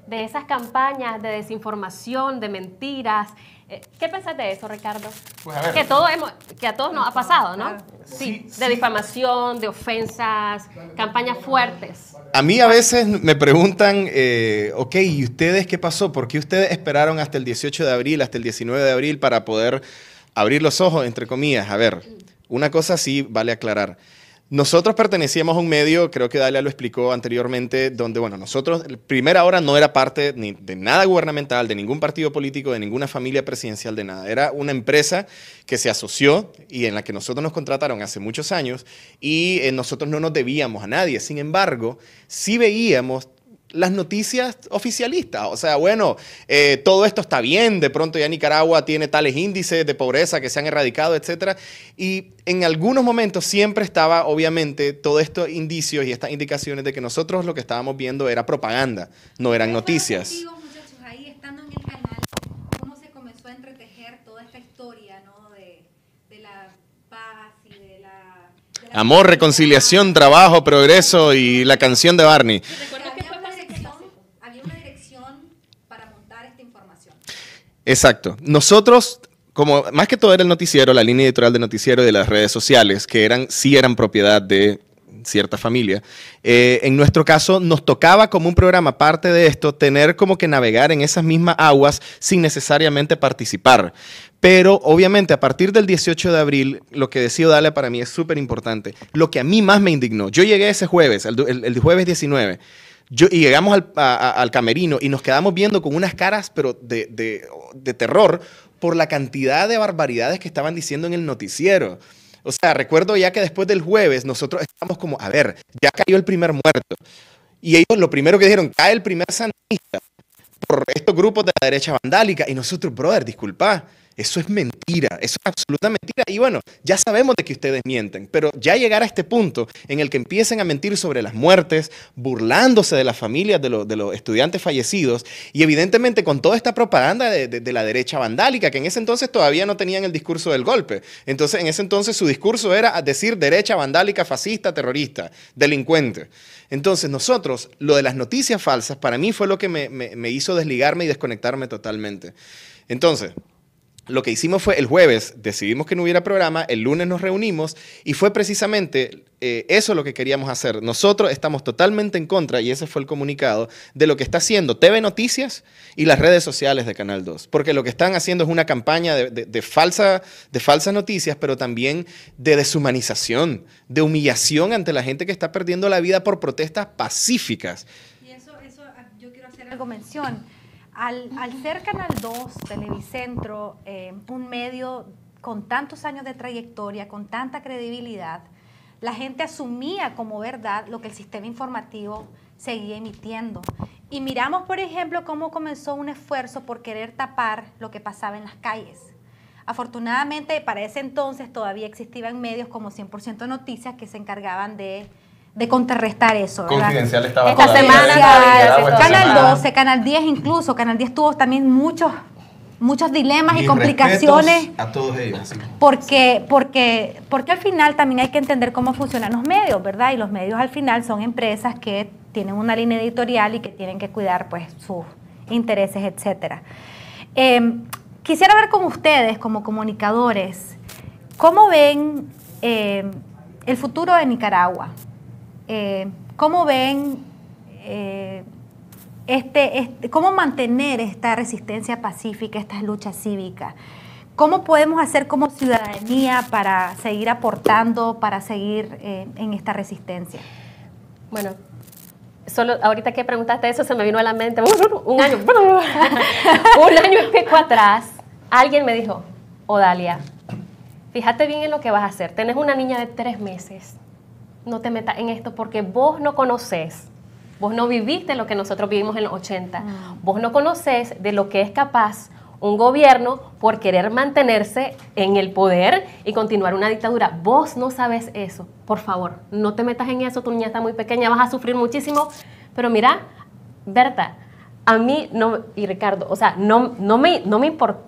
Speaker 8: de esas campañas de desinformación, de mentiras. ¿Qué pensás de eso, Ricardo?
Speaker 9: Pues a ver.
Speaker 8: Que, todo hemos, que a todos nos ha pasado, ¿no? Sí,
Speaker 9: Sí,
Speaker 8: de
Speaker 9: sí.
Speaker 8: difamación, de ofensas, campañas fuertes.
Speaker 9: A mí a veces me preguntan, eh, ok, ¿y ustedes qué pasó? ¿Por qué ustedes esperaron hasta el dieciocho de abril, hasta el diecinueve de abril para poder abrir los ojos, entre comillas? A ver, una cosa sí vale aclarar. Nosotros pertenecíamos a un medio, creo que Dalia lo explicó anteriormente, donde, bueno, nosotros, primera hora no era parte ni de nada gubernamental, de ningún partido político, de ninguna familia presidencial, de nada. Era una empresa que se asoció y en la que nosotros nos contrataron hace muchos años y eh, nosotros no nos debíamos a nadie. Sin embargo, sí veíamos las noticias oficialistas. O sea, bueno, eh, todo esto está bien, de pronto ya Nicaragua tiene tales índices de pobreza que se han erradicado, etcétera. Y en algunos momentos siempre estaba, obviamente, todos estos indicios y estas indicaciones de que nosotros lo que estábamos viendo era propaganda, no eran noticias.
Speaker 2: Muchachos, ahí estando en el canal, cómo se comenzó a entretejer toda esta historia, ¿no? De, de la paz y de la... de la
Speaker 9: Amor, reconciliación, trabajo, progreso y la canción de Barney. Exacto. Nosotros, como más que todo era el noticiero, la línea editorial de noticiero y de las redes sociales, que eran sí eran propiedad de cierta familia, eh, en nuestro caso nos tocaba como un programa parte de esto tener como que navegar en esas mismas aguas sin necesariamente participar. Pero obviamente a partir del dieciocho de abril, lo que decía Dalia para mí es súper importante. Lo que a mí más me indignó, yo llegué ese jueves, el, el, el jueves diecinueve, Yo, y llegamos al, a, a, al camerino y nos quedamos viendo con unas caras, pero de, de, de terror, por la cantidad de barbaridades que estaban diciendo en el noticiero. O sea, recuerdo ya que después del jueves nosotros estábamos como, a ver, ya cayó el primer muerto. Y ellos lo primero que dijeron, cae el primer sandinista por estos grupos de la derecha vandálica. Y nosotros, brother, disculpa, eso es mentira, eso es absoluta mentira. Y bueno, ya sabemos de que ustedes mienten, pero ya llegar a este punto en el que empiecen a mentir sobre las muertes, burlándose de las familias de, lo, de los estudiantes fallecidos, y evidentemente con toda esta propaganda de, de, de la derecha vandálica, que en ese entonces todavía no tenían el discurso del golpe. Entonces, en ese entonces su discurso era decir derecha vandálica, fascista, terrorista, delincuente. Entonces, nosotros, lo de las noticias falsas, para mí fue lo que me, me, me hizo desligarme y desconectarme totalmente. Entonces, lo que hicimos fue el jueves, decidimos que no hubiera programa, el lunes nos reunimos y fue precisamente eh, eso lo que queríamos hacer. Nosotros estamos totalmente en contra, y ese fue el comunicado, de lo que está haciendo T V Noticias y las redes sociales de Canal dos. Porque lo que están haciendo es una campaña de, de, de, falsa, de falsas noticias, pero también de deshumanización, de humillación ante la gente que está perdiendo la vida por protestas pacíficas.
Speaker 2: Y eso, eso yo quiero hacer algo mención. Al, al ser Canal dos, Televicentro, eh, un medio con tantos años de trayectoria, con tanta credibilidad, la gente asumía como verdad lo que el sistema informativo seguía emitiendo. Y miramos, por ejemplo, cómo comenzó un esfuerzo por querer tapar lo que pasaba en las calles. Afortunadamente, para ese entonces todavía existían medios como cien por ciento Noticias que se encargaban de... de contrarrestar eso, ¿verdad?
Speaker 9: Confidencial estaba
Speaker 8: Esta
Speaker 9: todavía.
Speaker 8: semana
Speaker 9: Confidencial, esta
Speaker 2: Canal
Speaker 9: semana.
Speaker 2: doce, Canal diez incluso, Canal diez tuvo también muchos, muchos dilemas
Speaker 9: Mis
Speaker 2: y complicaciones
Speaker 9: respetos a todos ellos. Sí.
Speaker 2: porque, porque, porque al final también hay que entender cómo funcionan los medios, ¿verdad? Y los medios al final son empresas que tienen una línea editorial y que tienen que cuidar pues sus intereses, etcétera. Eh, quisiera ver con ustedes como comunicadores, ¿cómo ven eh, el futuro de Nicaragua? Eh, ¿Cómo ven eh, este, este, cómo mantener esta resistencia pacífica, estas luchas cívicas? ¿Cómo podemos hacer como ciudadanía para seguir aportando, para seguir eh, en esta resistencia?
Speaker 8: Bueno, solo ahorita que preguntaste eso se me vino a la mente un año, un año y pico atrás, alguien me dijo, Odalia, fíjate bien en lo que vas a hacer. Tenés una niña de tres meses. No te metas en esto porque vos no conoces, vos no viviste lo que nosotros vivimos en los ochenta, mm. vos no conoces de lo que es capaz un gobierno por querer mantenerse en el poder y continuar una dictadura. Vos no sabes eso, por favor, no te metas en eso, tu niña está muy pequeña, vas a sufrir muchísimo, pero mira, Berta, a mí no, y Ricardo, o sea, no, no, me, no me importó.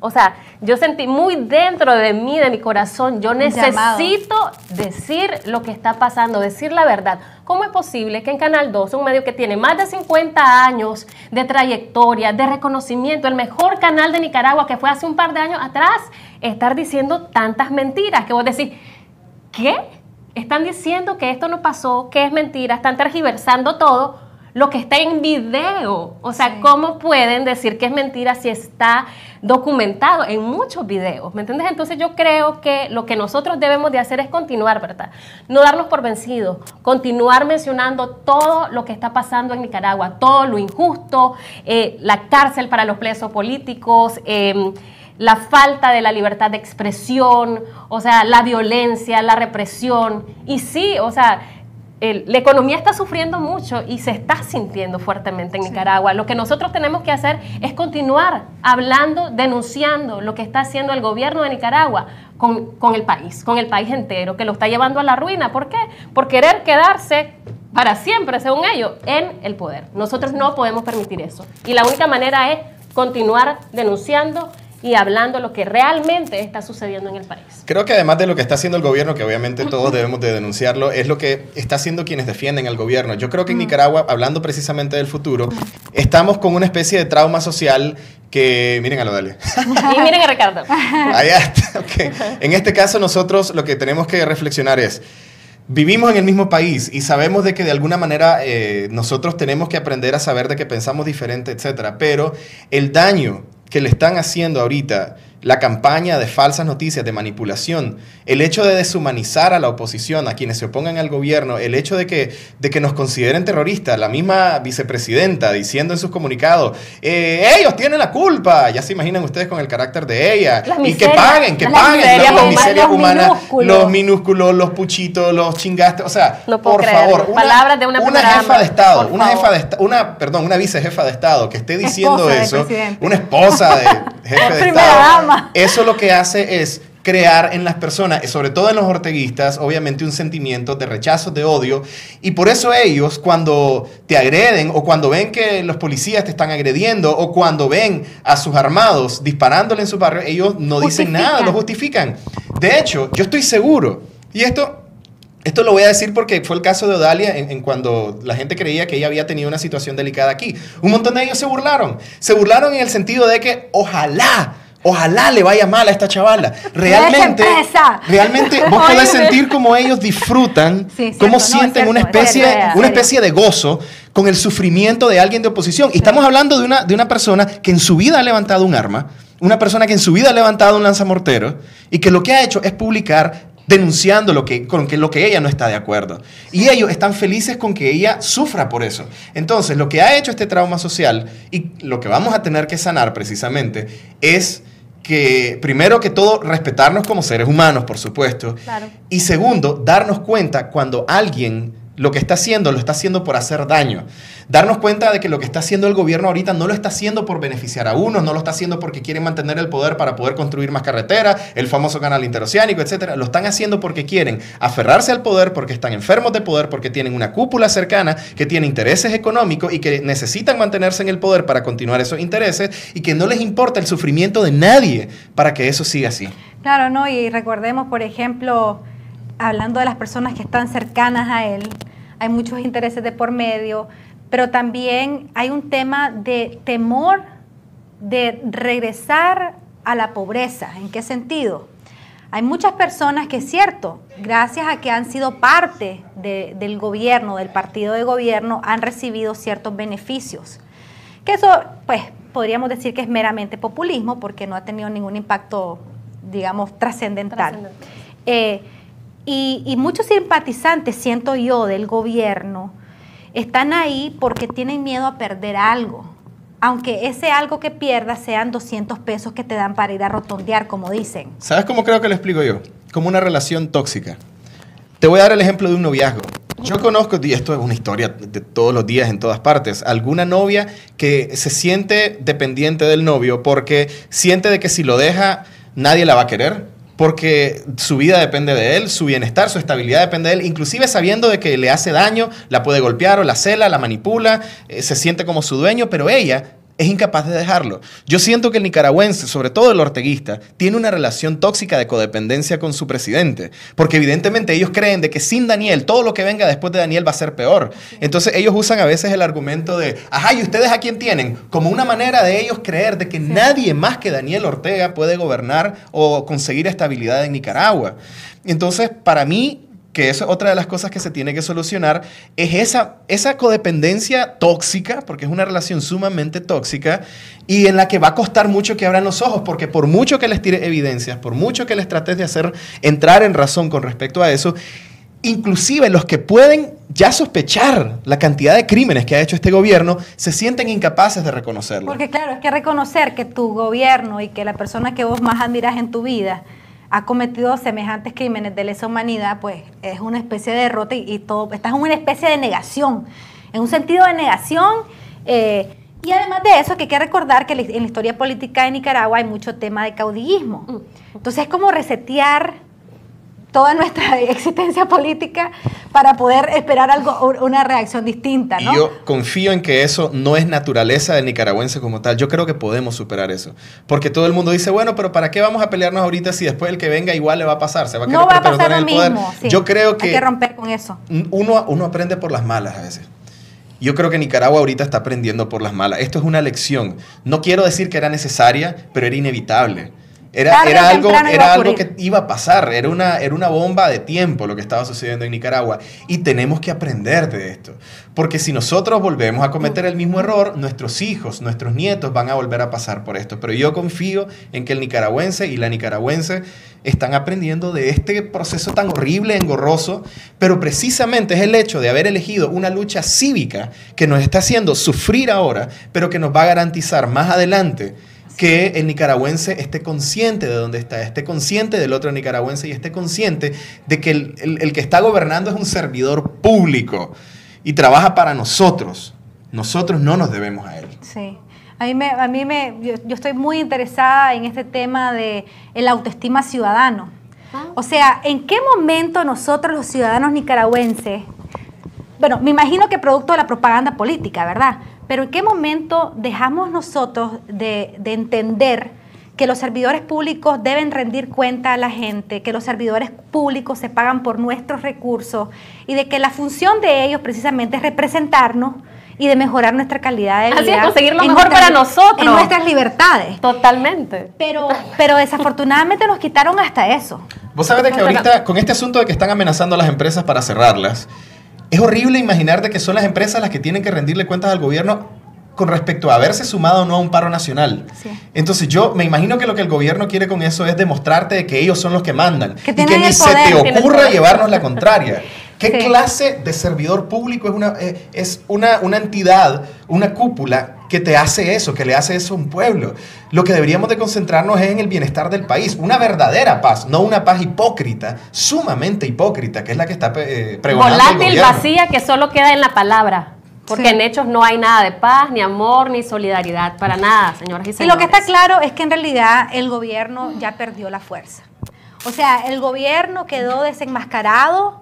Speaker 8: O sea, yo sentí muy dentro de mí, de mi corazón, yo necesito decir lo que está pasando, decir la verdad. ¿Cómo es posible que en Canal dos, un medio que tiene más de cincuenta años de trayectoria, de reconocimiento, el mejor canal de Nicaragua que fue hace un par de años atrás, estar diciendo tantas mentiras? Que vos decís, ¿qué? Están diciendo que esto no pasó, que es mentira, están tergiversando todo lo que está en video. O sea, sí. ¿Cómo pueden decir que es mentira si está documentado en muchos videos? ¿Me entiendes? Entonces yo creo que lo que nosotros debemos de hacer es continuar, ¿verdad? No darnos por vencidos, continuar mencionando todo lo que está pasando en Nicaragua, todo lo injusto, eh, la cárcel para los presos políticos, eh, la falta de la libertad de expresión, o sea, la violencia, la represión. Y sí, o sea, el, la economía está sufriendo mucho y se está sintiendo fuertemente en sí. Nicaragua. Lo que nosotros tenemos que hacer es continuar hablando, denunciando lo que está haciendo el gobierno de Nicaragua con, con el país, con el país entero, que lo está llevando a la ruina. ¿Por qué? Por querer quedarse para siempre, según ellos, en el poder. Nosotros no podemos permitir eso. Y la única manera es continuar denunciando y hablando lo que realmente está sucediendo en el país.
Speaker 9: Creo que además de lo que está haciendo el gobierno, que obviamente todos debemos de denunciarlo, es lo que está haciendo quienes defienden al gobierno. Yo creo que en Nicaragua, hablando precisamente del futuro, estamos con una especie de trauma social que... Miren a lo dale.
Speaker 8: Y miren a Ricardo.
Speaker 9: Allá está, okay. En este caso nosotros lo que tenemos que reflexionar es, vivimos en el mismo país y sabemos de que de alguna manera eh, nosotros tenemos que aprender a saber de que pensamos diferente, etcétera. Pero el daño que le están haciendo ahorita la campaña de falsas noticias, de manipulación, el hecho de deshumanizar a la oposición, a quienes se opongan al gobierno, el hecho de que, de que nos consideren terroristas, la misma vicepresidenta diciendo en sus comunicados, eh, ellos tienen la culpa, ya se imaginan ustedes con el carácter de ella,
Speaker 8: la
Speaker 9: y
Speaker 8: miseria,
Speaker 9: que paguen, que
Speaker 8: la
Speaker 9: paguen
Speaker 8: miseria,
Speaker 9: las miserias
Speaker 8: los
Speaker 9: humanas,
Speaker 8: minúsculos.
Speaker 9: los minúsculos, los puchitos, los chingastes, o sea,
Speaker 8: no puedo
Speaker 9: por
Speaker 8: creerlo.
Speaker 9: favor, una,
Speaker 8: palabras de una,
Speaker 9: una
Speaker 8: jefa
Speaker 9: jefa de Estado, una jefa de Estado, una, perdón, una vicejefa de Estado que esté diciendo eso, una esposa de jefe de Estado, dama. Eso lo que hace es crear en las personas, sobre todo en los orteguistas, obviamente un sentimiento de rechazo, de odio, y por eso ellos cuando te agreden o cuando ven que los policías te están agrediendo o cuando ven a sus armados disparándole en su barrio, ellos no dicen nada, lo justifican. De hecho, yo estoy seguro, y esto... Esto lo voy a decir porque fue el caso de Odalia en, en cuando la gente creía que ella había tenido una situación delicada aquí. Un montón de ellos se burlaron. Se burlaron en el sentido de que ojalá, ojalá le vaya mal a esta chavala. Realmente, realmente vos podés sentir como ellos disfrutan, sí, cómo sienten no, una, especie, una especie de gozo con el sufrimiento de alguien de oposición. Y estamos hablando de una, de una persona que en su vida ha levantado un arma, una persona que en su vida ha levantado un lanzamortero y que lo que ha hecho es publicar denunciando lo que, con que, lo que ella no está de acuerdo. Y ellos están felices con que ella sufra por eso. Entonces, lo que ha hecho este trauma social y lo que vamos a tener que sanar precisamente es que, primero que todo, respetarnos como seres humanos, por supuesto. Claro. Y segundo, darnos cuenta cuando alguien lo que está haciendo, lo está haciendo por hacer daño. Darnos cuenta de que lo que está haciendo el gobierno ahorita no lo está haciendo por beneficiar a unos, no lo está haciendo porque quieren mantener el poder para poder construir más carreteras, el famoso canal interoceánico, etcétera. Lo están haciendo porque quieren aferrarse al poder, porque están enfermos de poder, porque tienen una cúpula cercana que tiene intereses económicos y que necesitan mantenerse en el poder para continuar esos intereses y que no les importa el sufrimiento de nadie para que eso siga así.
Speaker 2: Claro, ¿no? Y recordemos, por ejemplo, hablando de las personas que están cercanas a él, hay muchos intereses de por medio, pero también hay un tema de temor de regresar a la pobreza. ¿En qué sentido? Hay muchas personas que es cierto, gracias a que han sido parte de, del gobierno, del partido de gobierno, han recibido ciertos beneficios. Que eso, pues, podríamos decir que es meramente populismo porque no ha tenido ningún impacto, digamos, trascendental. Eh, y, y muchos simpatizantes, siento yo, del gobierno, están ahí porque tienen miedo a perder algo. Aunque ese algo que pierdas sean doscientos pesos que te dan para ir a rotondear, como dicen.
Speaker 9: ¿Sabes cómo creo que lo explico yo? Como una relación tóxica. Te voy a dar el ejemplo de un noviazgo. Yo conozco, y esto es una historia de todos los días en todas partes, alguna novia que se siente dependiente del novio porque siente de que si lo deja, nadie la va a querer. Porque su vida depende de él, su bienestar, su estabilidad depende de él, inclusive sabiendo de que le hace daño, la puede golpear o la cela, la manipula, eh, se siente como su dueño, pero ella es incapaz de dejarlo. Yo siento que el nicaragüense, sobre todo el orteguista, tiene una relación tóxica de codependencia con su presidente, porque evidentemente ellos creen de que sin Daniel, todo lo que venga después de Daniel va a ser peor. Entonces ellos usan a veces el argumento de, ajá, ¿y ustedes a quién tienen? Como una manera de ellos creer de que sí. nadie más que Daniel Ortega puede gobernar o conseguir estabilidad en Nicaragua. Entonces, para mí, que eso es otra de las cosas que se tiene que solucionar, es esa, esa codependencia tóxica, porque es una relación sumamente tóxica, y en la que va a costar mucho que abran los ojos, porque por mucho que les tire evidencias, por mucho que les trates de hacer entrar en razón con respecto a eso, inclusive los que pueden ya sospechar la cantidad de crímenes que ha hecho este gobierno, se sienten incapaces de reconocerlo.
Speaker 2: Porque claro, es que reconocer que tu gobierno y que la persona que vos más admiras en tu vida ha cometido semejantes crímenes de lesa humanidad, pues es una especie de derrota y, y todo, estás en una especie de negación, en un sentido de negación. Eh, y además de eso, que hay que recordar que en la historia política de Nicaragua hay mucho tema de caudillismo. Entonces es como resetear toda nuestra existencia política para poder esperar algo, una reacción distinta, ¿no?
Speaker 9: Y yo confío en que eso no es naturaleza del nicaragüense como tal. Yo creo que podemos superar eso. Porque todo el mundo dice, bueno, pero ¿para qué vamos a pelearnos ahorita si después el que venga igual le va a pasar? Se va a querer
Speaker 2: no va a pasar
Speaker 9: en
Speaker 2: lo
Speaker 9: el
Speaker 2: mismo.
Speaker 9: poder.
Speaker 2: Sí.
Speaker 9: Yo creo que...
Speaker 2: Hay que romper con eso.
Speaker 9: Uno, uno aprende por las malas a veces. Yo creo que Nicaragua ahorita está aprendiendo por las malas. Esto es una lección. No quiero decir que era necesaria, pero era inevitable. Era, era, algo, era algo que iba a pasar, era una, era una bomba de tiempo lo que estaba sucediendo en Nicaragua y tenemos que aprender de esto, porque si nosotros volvemos a cometer el mismo error, nuestros hijos, nuestros nietos van a volver a pasar por esto, pero yo confío en que el nicaragüense y la nicaragüense están aprendiendo de este proceso tan horrible, engorroso, pero precisamente es el hecho de haber elegido una lucha cívica que nos está haciendo sufrir ahora, pero que nos va a garantizar más adelante que el nicaragüense esté consciente de dónde está, esté consciente del otro nicaragüense y esté consciente de que el, el, el que está gobernando es un servidor público y trabaja para nosotros. Nosotros no nos debemos a él.
Speaker 2: Sí. A mí me, a mí me yo, yo estoy muy interesada en este tema de el autoestima ciudadano. O sea, ¿en qué momento nosotros los ciudadanos nicaragüenses, bueno, me imagino que producto de la propaganda política, ¿verdad? Pero ¿en qué momento dejamos nosotros de, de entender que los servidores públicos deben rendir cuenta a la gente, que los servidores públicos se pagan por nuestros recursos y de que la función de ellos precisamente es representarnos y de mejorar nuestra calidad de vida?
Speaker 8: Así es, conseguir lo mejor para nosotros.
Speaker 2: En nuestras libertades.
Speaker 8: Totalmente.
Speaker 2: Pero, pero desafortunadamente nos quitaron hasta eso.
Speaker 9: Vos sabés de que ahorita, con este asunto de que están amenazando a las empresas para cerrarlas, es horrible imaginar de que son las empresas las que tienen que rendirle cuentas al gobierno con respecto a haberse sumado o no a un paro nacional. Sí. Entonces yo me imagino que lo que el gobierno quiere con eso es demostrarte de que ellos son los que mandan. Que y que ni se te ocurra llevarnos la contraria. ¿Qué sí. clase de servidor público es una, eh, es una, una entidad, una cúpula que te hace eso, que le hace eso a un pueblo? Lo que deberíamos de concentrarnos es en el bienestar del país, una verdadera paz, no una paz hipócrita, sumamente hipócrita, que es la que está eh, pregonando el gobierno.
Speaker 8: Volátil, vacía, que solo queda en la palabra. Porque sí. en hechos no hay nada de paz, ni amor, ni solidaridad, para nada, señoras y señores.
Speaker 2: Y lo que está claro es que en realidad el gobierno ya perdió la fuerza. O sea, el gobierno quedó desenmascarado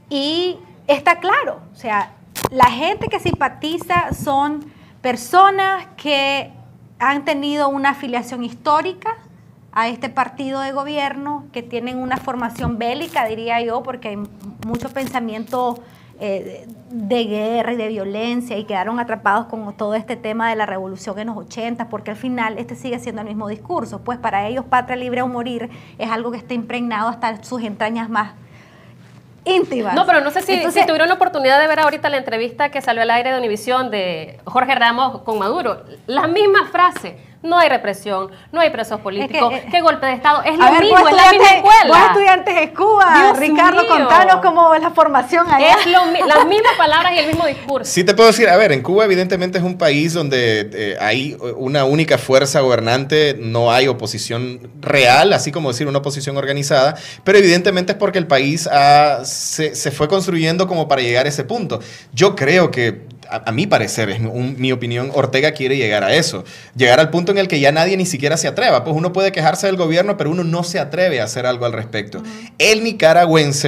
Speaker 2: y está claro. O sea, la gente que simpatiza son personas que han tenido una afiliación histórica a este partido de gobierno, que tienen una formación bélica, diría yo, porque hay mucho pensamiento Eh, de guerra y de violencia y quedaron atrapados con todo este tema de la revolución en los ochenta, porque al final este sigue siendo el mismo discurso. Pues para ellos patria libre o morir es algo que está impregnado hasta sus entrañas más íntimas.
Speaker 8: No, pero no sé si, Entonces, si tuvieron la oportunidad de ver ahorita la entrevista que salió al aire de Univisión de Jorge Ramos con Maduro. La misma frase. No hay represión, no hay presos políticos, es que, eh, ¿qué golpe de Estado? Es lo
Speaker 2: ver,
Speaker 8: mismo, es la misma escuela.
Speaker 2: Vos estudiantes de Cuba, Dios Ricardo, mío. Contanos cómo es la formación allá.
Speaker 8: Es lo, las mismas palabras y el mismo discurso.
Speaker 9: Sí te puedo decir, a ver, en Cuba evidentemente es un país donde eh, hay una única fuerza gobernante, no hay oposición real, así como decir una oposición organizada, pero evidentemente es porque el país ha, se, se fue construyendo como para llegar a ese punto. Yo creo que A, a mi parecer, es un, mi opinión, Ortega quiere llegar a eso, llegar al punto en el que ya nadie ni siquiera se atreva. Pues uno puede quejarse del gobierno, pero uno no se atreve a hacer algo al respecto. Uh-huh. El nicaragüense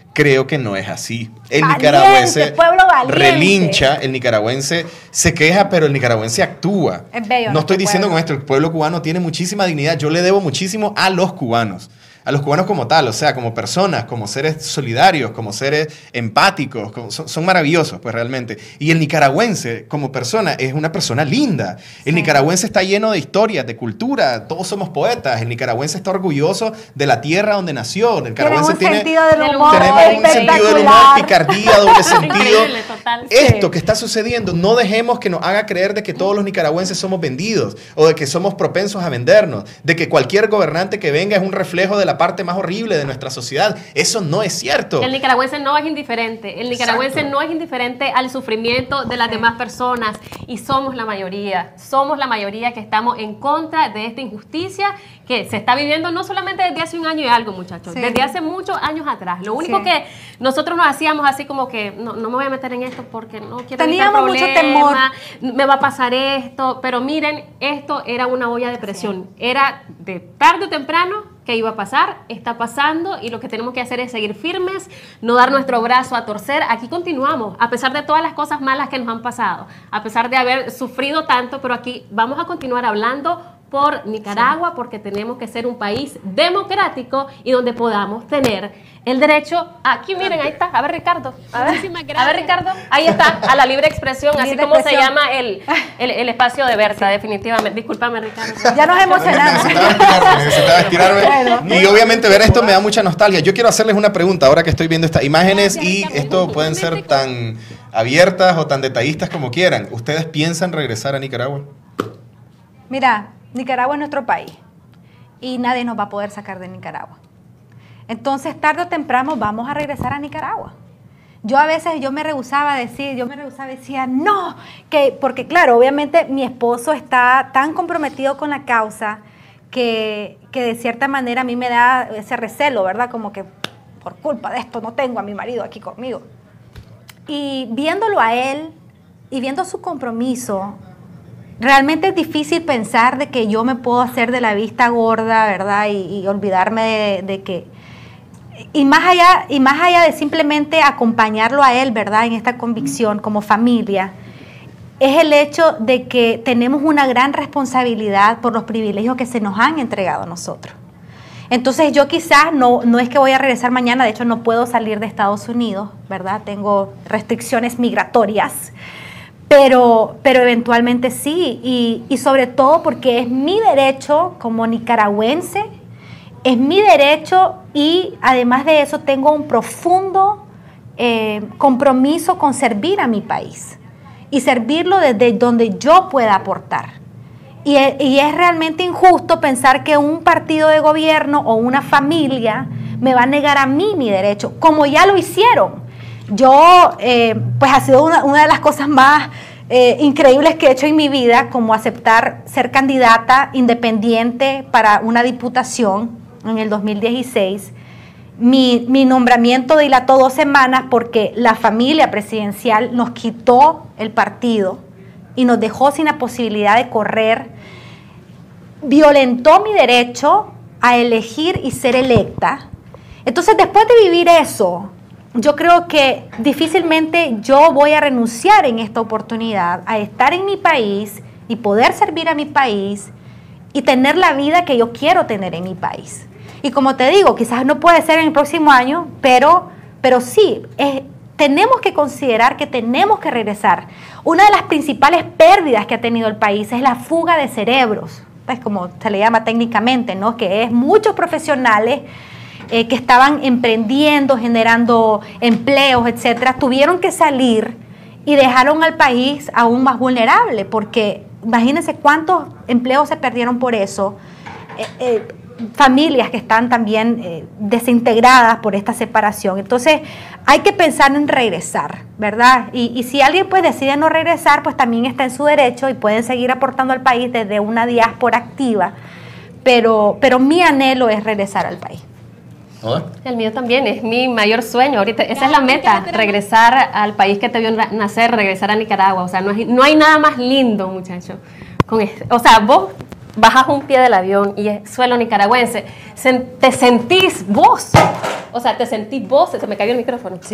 Speaker 9: creo que no es así. El
Speaker 2: Valiente,
Speaker 9: nicaragüense
Speaker 2: pueblo valiente.
Speaker 9: relincha, el nicaragüense se queja, pero el nicaragüense actúa.
Speaker 2: Es bello
Speaker 9: no estoy
Speaker 2: nuestro
Speaker 9: diciendo
Speaker 2: pueblo.
Speaker 9: con esto, el pueblo cubano tiene muchísima dignidad. Yo le debo muchísimo a los cubanos. A los cubanos como tal, o sea, como personas, como seres solidarios, como seres empáticos, como, son, son maravillosos, pues realmente. Y el nicaragüense como persona es una persona linda. El
Speaker 2: Sí.
Speaker 9: nicaragüense está lleno de historias, de cultura, todos somos poetas. El nicaragüense está orgulloso de la tierra donde nació. El nicaragüense
Speaker 2: Tenemos un
Speaker 9: tiene...
Speaker 2: sentido del humor
Speaker 9: Tenemos un sentido del humor,
Speaker 2: espectacular.
Speaker 9: picardía, doble sentido.
Speaker 8: Increíble, total.
Speaker 9: Esto
Speaker 2: Sí.
Speaker 9: que está sucediendo, no dejemos que nos haga creer de que todos los nicaragüenses somos vendidos o de que somos propensos a vendernos, de que cualquier gobernante que venga es un reflejo de la parte más horrible de nuestra sociedad. Eso no es cierto.
Speaker 8: El nicaragüense no es indiferente. El nicaragüense
Speaker 9: Exacto.
Speaker 8: no es indiferente al sufrimiento de las demás personas y somos la mayoría. Somos la mayoría que estamos en contra de esta injusticia que se está viviendo no solamente desde hace un año y algo, muchachos,
Speaker 2: Sí.
Speaker 8: desde hace muchos años atrás. Lo único
Speaker 2: Sí.
Speaker 8: que nosotros nos hacíamos así como que no, no me voy a meter en esto porque no quiero
Speaker 2: Teníamos
Speaker 8: evitar
Speaker 2: mucho temor.
Speaker 8: problemas, me va a pasar esto, pero miren, esto era una olla de presión. Era de tarde o temprano que iba a pasar, está pasando y lo que tenemos que hacer es seguir firmes, no dar nuestro brazo a torcer. Aquí continuamos, a pesar de todas las cosas malas que nos han pasado, a pesar de haber sufrido tanto, pero aquí vamos a continuar hablando por Nicaragua, porque tenemos que ser un país democrático y donde podamos tener el derecho. Aquí miren, ahí está, a ver Ricardo, a ver, a ver Ricardo, ahí está, a la libre expresión, así
Speaker 2: Libre
Speaker 8: como se
Speaker 2: expresión.
Speaker 8: llama el, el, el espacio de Berta, definitivamente. Discúlpame, Ricardo.
Speaker 2: Ya nos emocionamos.
Speaker 9: Necesitaba estirarme, necesitaba estirarme.
Speaker 2: Bueno.
Speaker 9: Y obviamente ver esto me da mucha nostalgia. Yo quiero hacerles una pregunta ahora que estoy viendo estas imágenes y esto pueden ser tan abiertas o tan detallistas como quieran. ¿Ustedes piensan regresar a Nicaragua?
Speaker 2: Mira, Nicaragua es nuestro país y nadie nos va a poder sacar de Nicaragua. Entonces, tarde o temprano vamos a regresar a Nicaragua. Yo a veces yo me rehusaba a decir, yo me rehusaba a decir, no, que, porque claro, obviamente mi esposo está tan comprometido con la causa que, que de cierta manera a mí me da ese recelo, ¿verdad? Como que por culpa de esto no tengo a mi marido aquí conmigo. Y viéndolo a él y viendo su compromiso, realmente es difícil pensar de que yo me puedo hacer de la vista gorda, ¿verdad? Y, y olvidarme de, de que... Y más, allá, y más allá de simplemente acompañarlo a él, ¿verdad? En esta convicción como familia, es el hecho de que tenemos una gran responsabilidad por los privilegios que se nos han entregado a nosotros. Entonces yo quizás no, no es que voy a regresar mañana, de hecho no puedo salir de Estados Unidos, ¿verdad? Tengo restricciones migratorias. Pero, pero eventualmente sí, y, y sobre todo porque es mi derecho como nicaragüense, es mi derecho y además de eso tengo un profundo eh, compromiso con servir a mi país y servirlo desde donde yo pueda aportar. Y, y es realmente injusto pensar que un partido de gobierno o una familia me va a negar a mí mi derecho, como ya lo hicieron. Yo, eh, pues ha sido una, una de las cosas más eh, increíbles que he hecho en mi vida, como aceptar ser candidata independiente para una diputación en el dos mil dieciséis. Mi, mi nombramiento dilató dos semanas porque la familia presidencial nos quitó el partido y nos dejó sin la posibilidad de correr, violentó mi derecho a elegir y ser electa. Entonces, después de vivir eso, yo creo que difícilmente yo voy a renunciar en esta oportunidad a estar en mi país y poder servir a mi país y tener la vida que yo quiero tener en mi país. Y como te digo, quizás no puede ser en el próximo año, pero, pero sí, es, tenemos que considerar que tenemos que regresar. Una de las principales pérdidas que ha tenido el país es la fuga de cerebros, es como se le llama técnicamente, ¿no? Que es muchos profesionales Eh, que estaban emprendiendo, generando empleos, etcétera, tuvieron que salir y dejaron al país aún más vulnerable, porque imagínense cuántos empleos se perdieron por eso, eh, eh, familias que están también eh, desintegradas por esta separación. Entonces hay que pensar en regresar, ¿verdad? Y, y si alguien pues decide no regresar, pues también está en su derecho y pueden seguir aportando al país desde una diáspora activa, pero, pero mi anhelo es regresar al país.
Speaker 8: El mío también, es mi mayor sueño. Ahorita, esa es la meta, regresar al país que te vio nacer, regresar a Nicaragua. O sea, no hay, no hay nada más lindo, muchacho. Con este, o sea, vos bajas un pie del avión y es suelo nicaragüense, se, te sentís vos O sea, te sentí vos, se me cayó el micrófono.
Speaker 2: Sí.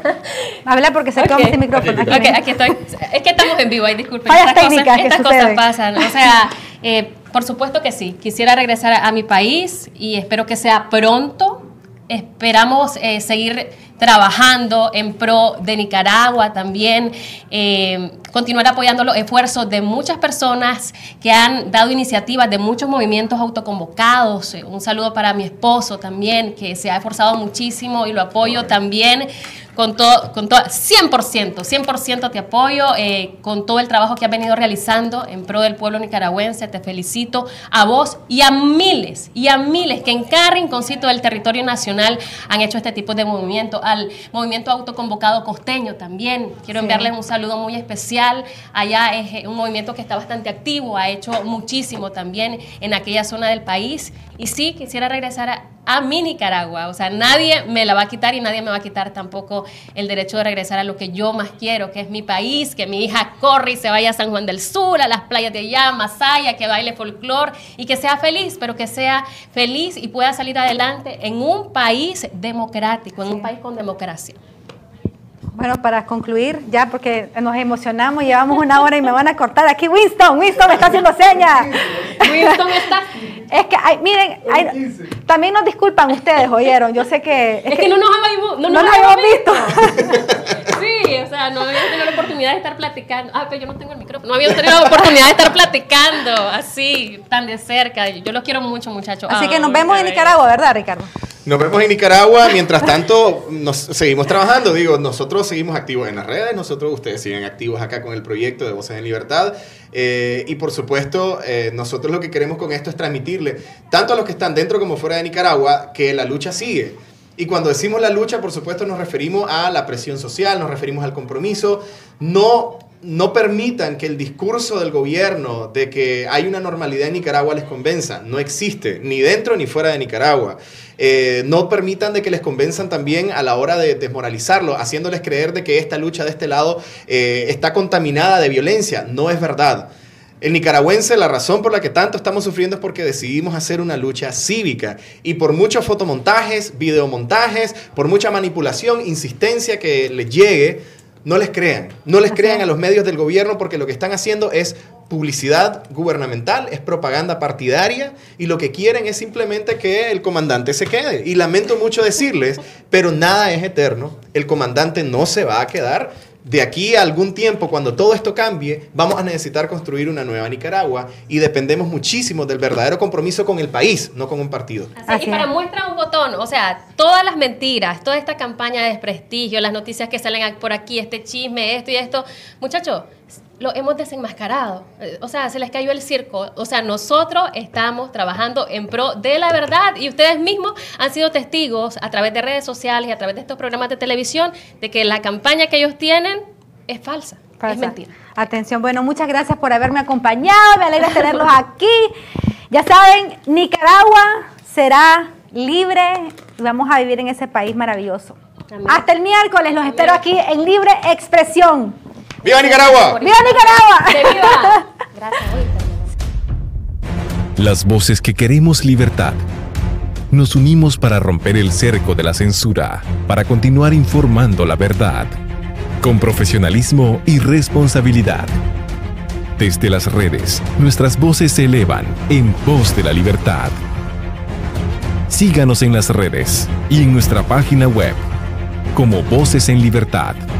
Speaker 2: Habla porque se okay. come ese micrófono.
Speaker 8: Aquí, okay, aquí estoy. Es que estamos en vivo, ahí disculpen.
Speaker 2: Fallas
Speaker 8: estas
Speaker 2: técnicas
Speaker 8: cosas, estas
Speaker 2: que
Speaker 8: cosas pasan. O sea, eh, por supuesto que sí. Quisiera regresar a, a mi país y espero que sea pronto. Esperamos eh, seguir trabajando en pro de Nicaragua también, eh, continuar apoyando los esfuerzos de muchas personas que han dado iniciativas de muchos movimientos autoconvocados. Un saludo para mi esposo también, que se ha esforzado muchísimo y lo apoyo también con todo, con todo, cien por ciento, cien por ciento te apoyo eh, con todo el trabajo que has venido realizando en pro del pueblo nicaragüense. Te felicito a vos y a miles, y a miles que en cada rinconcito del territorio nacional han hecho este tipo de movimiento. Al movimiento autoconvocado costeño también quiero sí. enviarles un saludo muy especial. Allá es un movimiento que está bastante activo, ha hecho muchísimo también en aquella zona del país. Y sí, quisiera regresar a, a mi Nicaragua. O sea, nadie me la va a quitar y nadie me va a quitar tampoco el derecho de regresar a lo que yo más quiero, que es mi país, que mi hija corre y se vaya a San Juan del Sur, a las playas de allá, Masaya, que baile folclore y que sea feliz, pero que sea feliz y pueda salir adelante en un país democrático, en sí. un país con democracia.
Speaker 2: Bueno, para concluir, ya porque nos emocionamos, llevamos una hora y me van a cortar aquí. Winston, Winston me está haciendo señas.
Speaker 8: Winston está...
Speaker 2: Es que, ay, miren, ay, también nos disculpan ustedes, oyeron, yo sé que...
Speaker 8: Es, es que, que no nos habíamos, no
Speaker 2: no nos habíamos visto.
Speaker 8: visto. Sí, o sea, no habíamos tenido la oportunidad de estar platicando. Ah, pero yo no tengo el micrófono. No habíamos tenido la oportunidad de estar platicando así, tan de cerca. Yo los quiero mucho, muchachos.
Speaker 2: Así
Speaker 8: ah,
Speaker 2: que nos vemos en Nicaragua, ¿verdad, Ricardo?
Speaker 9: Nos vemos en Nicaragua. Mientras tanto, nos seguimos trabajando. Digo, nosotros seguimos activos en las redes. Nosotros, ustedes siguen activos acá con el proyecto de Voces en Libertad. Eh, y por supuesto, eh, nosotros lo que queremos con esto es transmitirle, tanto a los que están dentro como fuera de Nicaragua, que la lucha sigue. Y cuando decimos la lucha, por supuesto, nos referimos a la presión social, nos referimos al compromiso. No... No permitan que el discurso del gobierno de que hay una normalidad en Nicaragua les convenza. No existe, ni dentro ni fuera de Nicaragua. Eh, no permitan de que les convenzan también a la hora de desmoralizarlo, haciéndoles creer de que esta lucha de este lado eh, está contaminada de violencia. No es verdad. El nicaragüense, la razón por la que tanto estamos sufriendo es porque decidimos hacer una lucha cívica. Y por muchos fotomontajes, videomontajes, por mucha manipulación, insistencia que les llegue, no les crean, no les crean a los medios del gobierno, porque lo que están haciendo es publicidad gubernamental, es propaganda partidaria, y lo que quieren es simplemente que el comandante se quede. Y lamento mucho decirles, pero nada es eterno, el comandante no se va a quedar. De aquí a algún tiempo, cuando todo esto cambie, vamos a necesitar construir una nueva Nicaragua, y dependemos muchísimo del verdadero compromiso con el país, no con un partido.
Speaker 8: Así, Así y para muestra un botón, o sea, todas las mentiras, toda esta campaña de desprestigio, las noticias que salen por aquí, este chisme, esto y esto, muchachos, lo hemos desenmascarado. O sea, se les cayó el circo. O sea, nosotros estamos trabajando en pro de la verdad, y ustedes mismos han sido testigos a través de redes sociales y a través de estos programas de televisión de que la campaña que ellos tienen es falsa, falsa. Es mentira.
Speaker 2: Atención, bueno, muchas gracias por haberme acompañado, me alegra tenerlos aquí. Ya saben, Nicaragua será libre y vamos a vivir en ese país maravilloso. Amén. Hasta el miércoles, los Amén. Espero aquí en Libre Expresión.
Speaker 9: ¡Viva Nicaragua!
Speaker 2: ¡Viva Nicaragua!
Speaker 8: ¡Que viva! Gracias.
Speaker 1: Las voces que queremos libertad. Nos unimos para romper el cerco de la censura, para continuar informando la verdad, con profesionalismo y responsabilidad. Desde las redes, nuestras voces se elevan en pos de la libertad. Síganos en las redes y en nuestra página web como Voces en Libertad.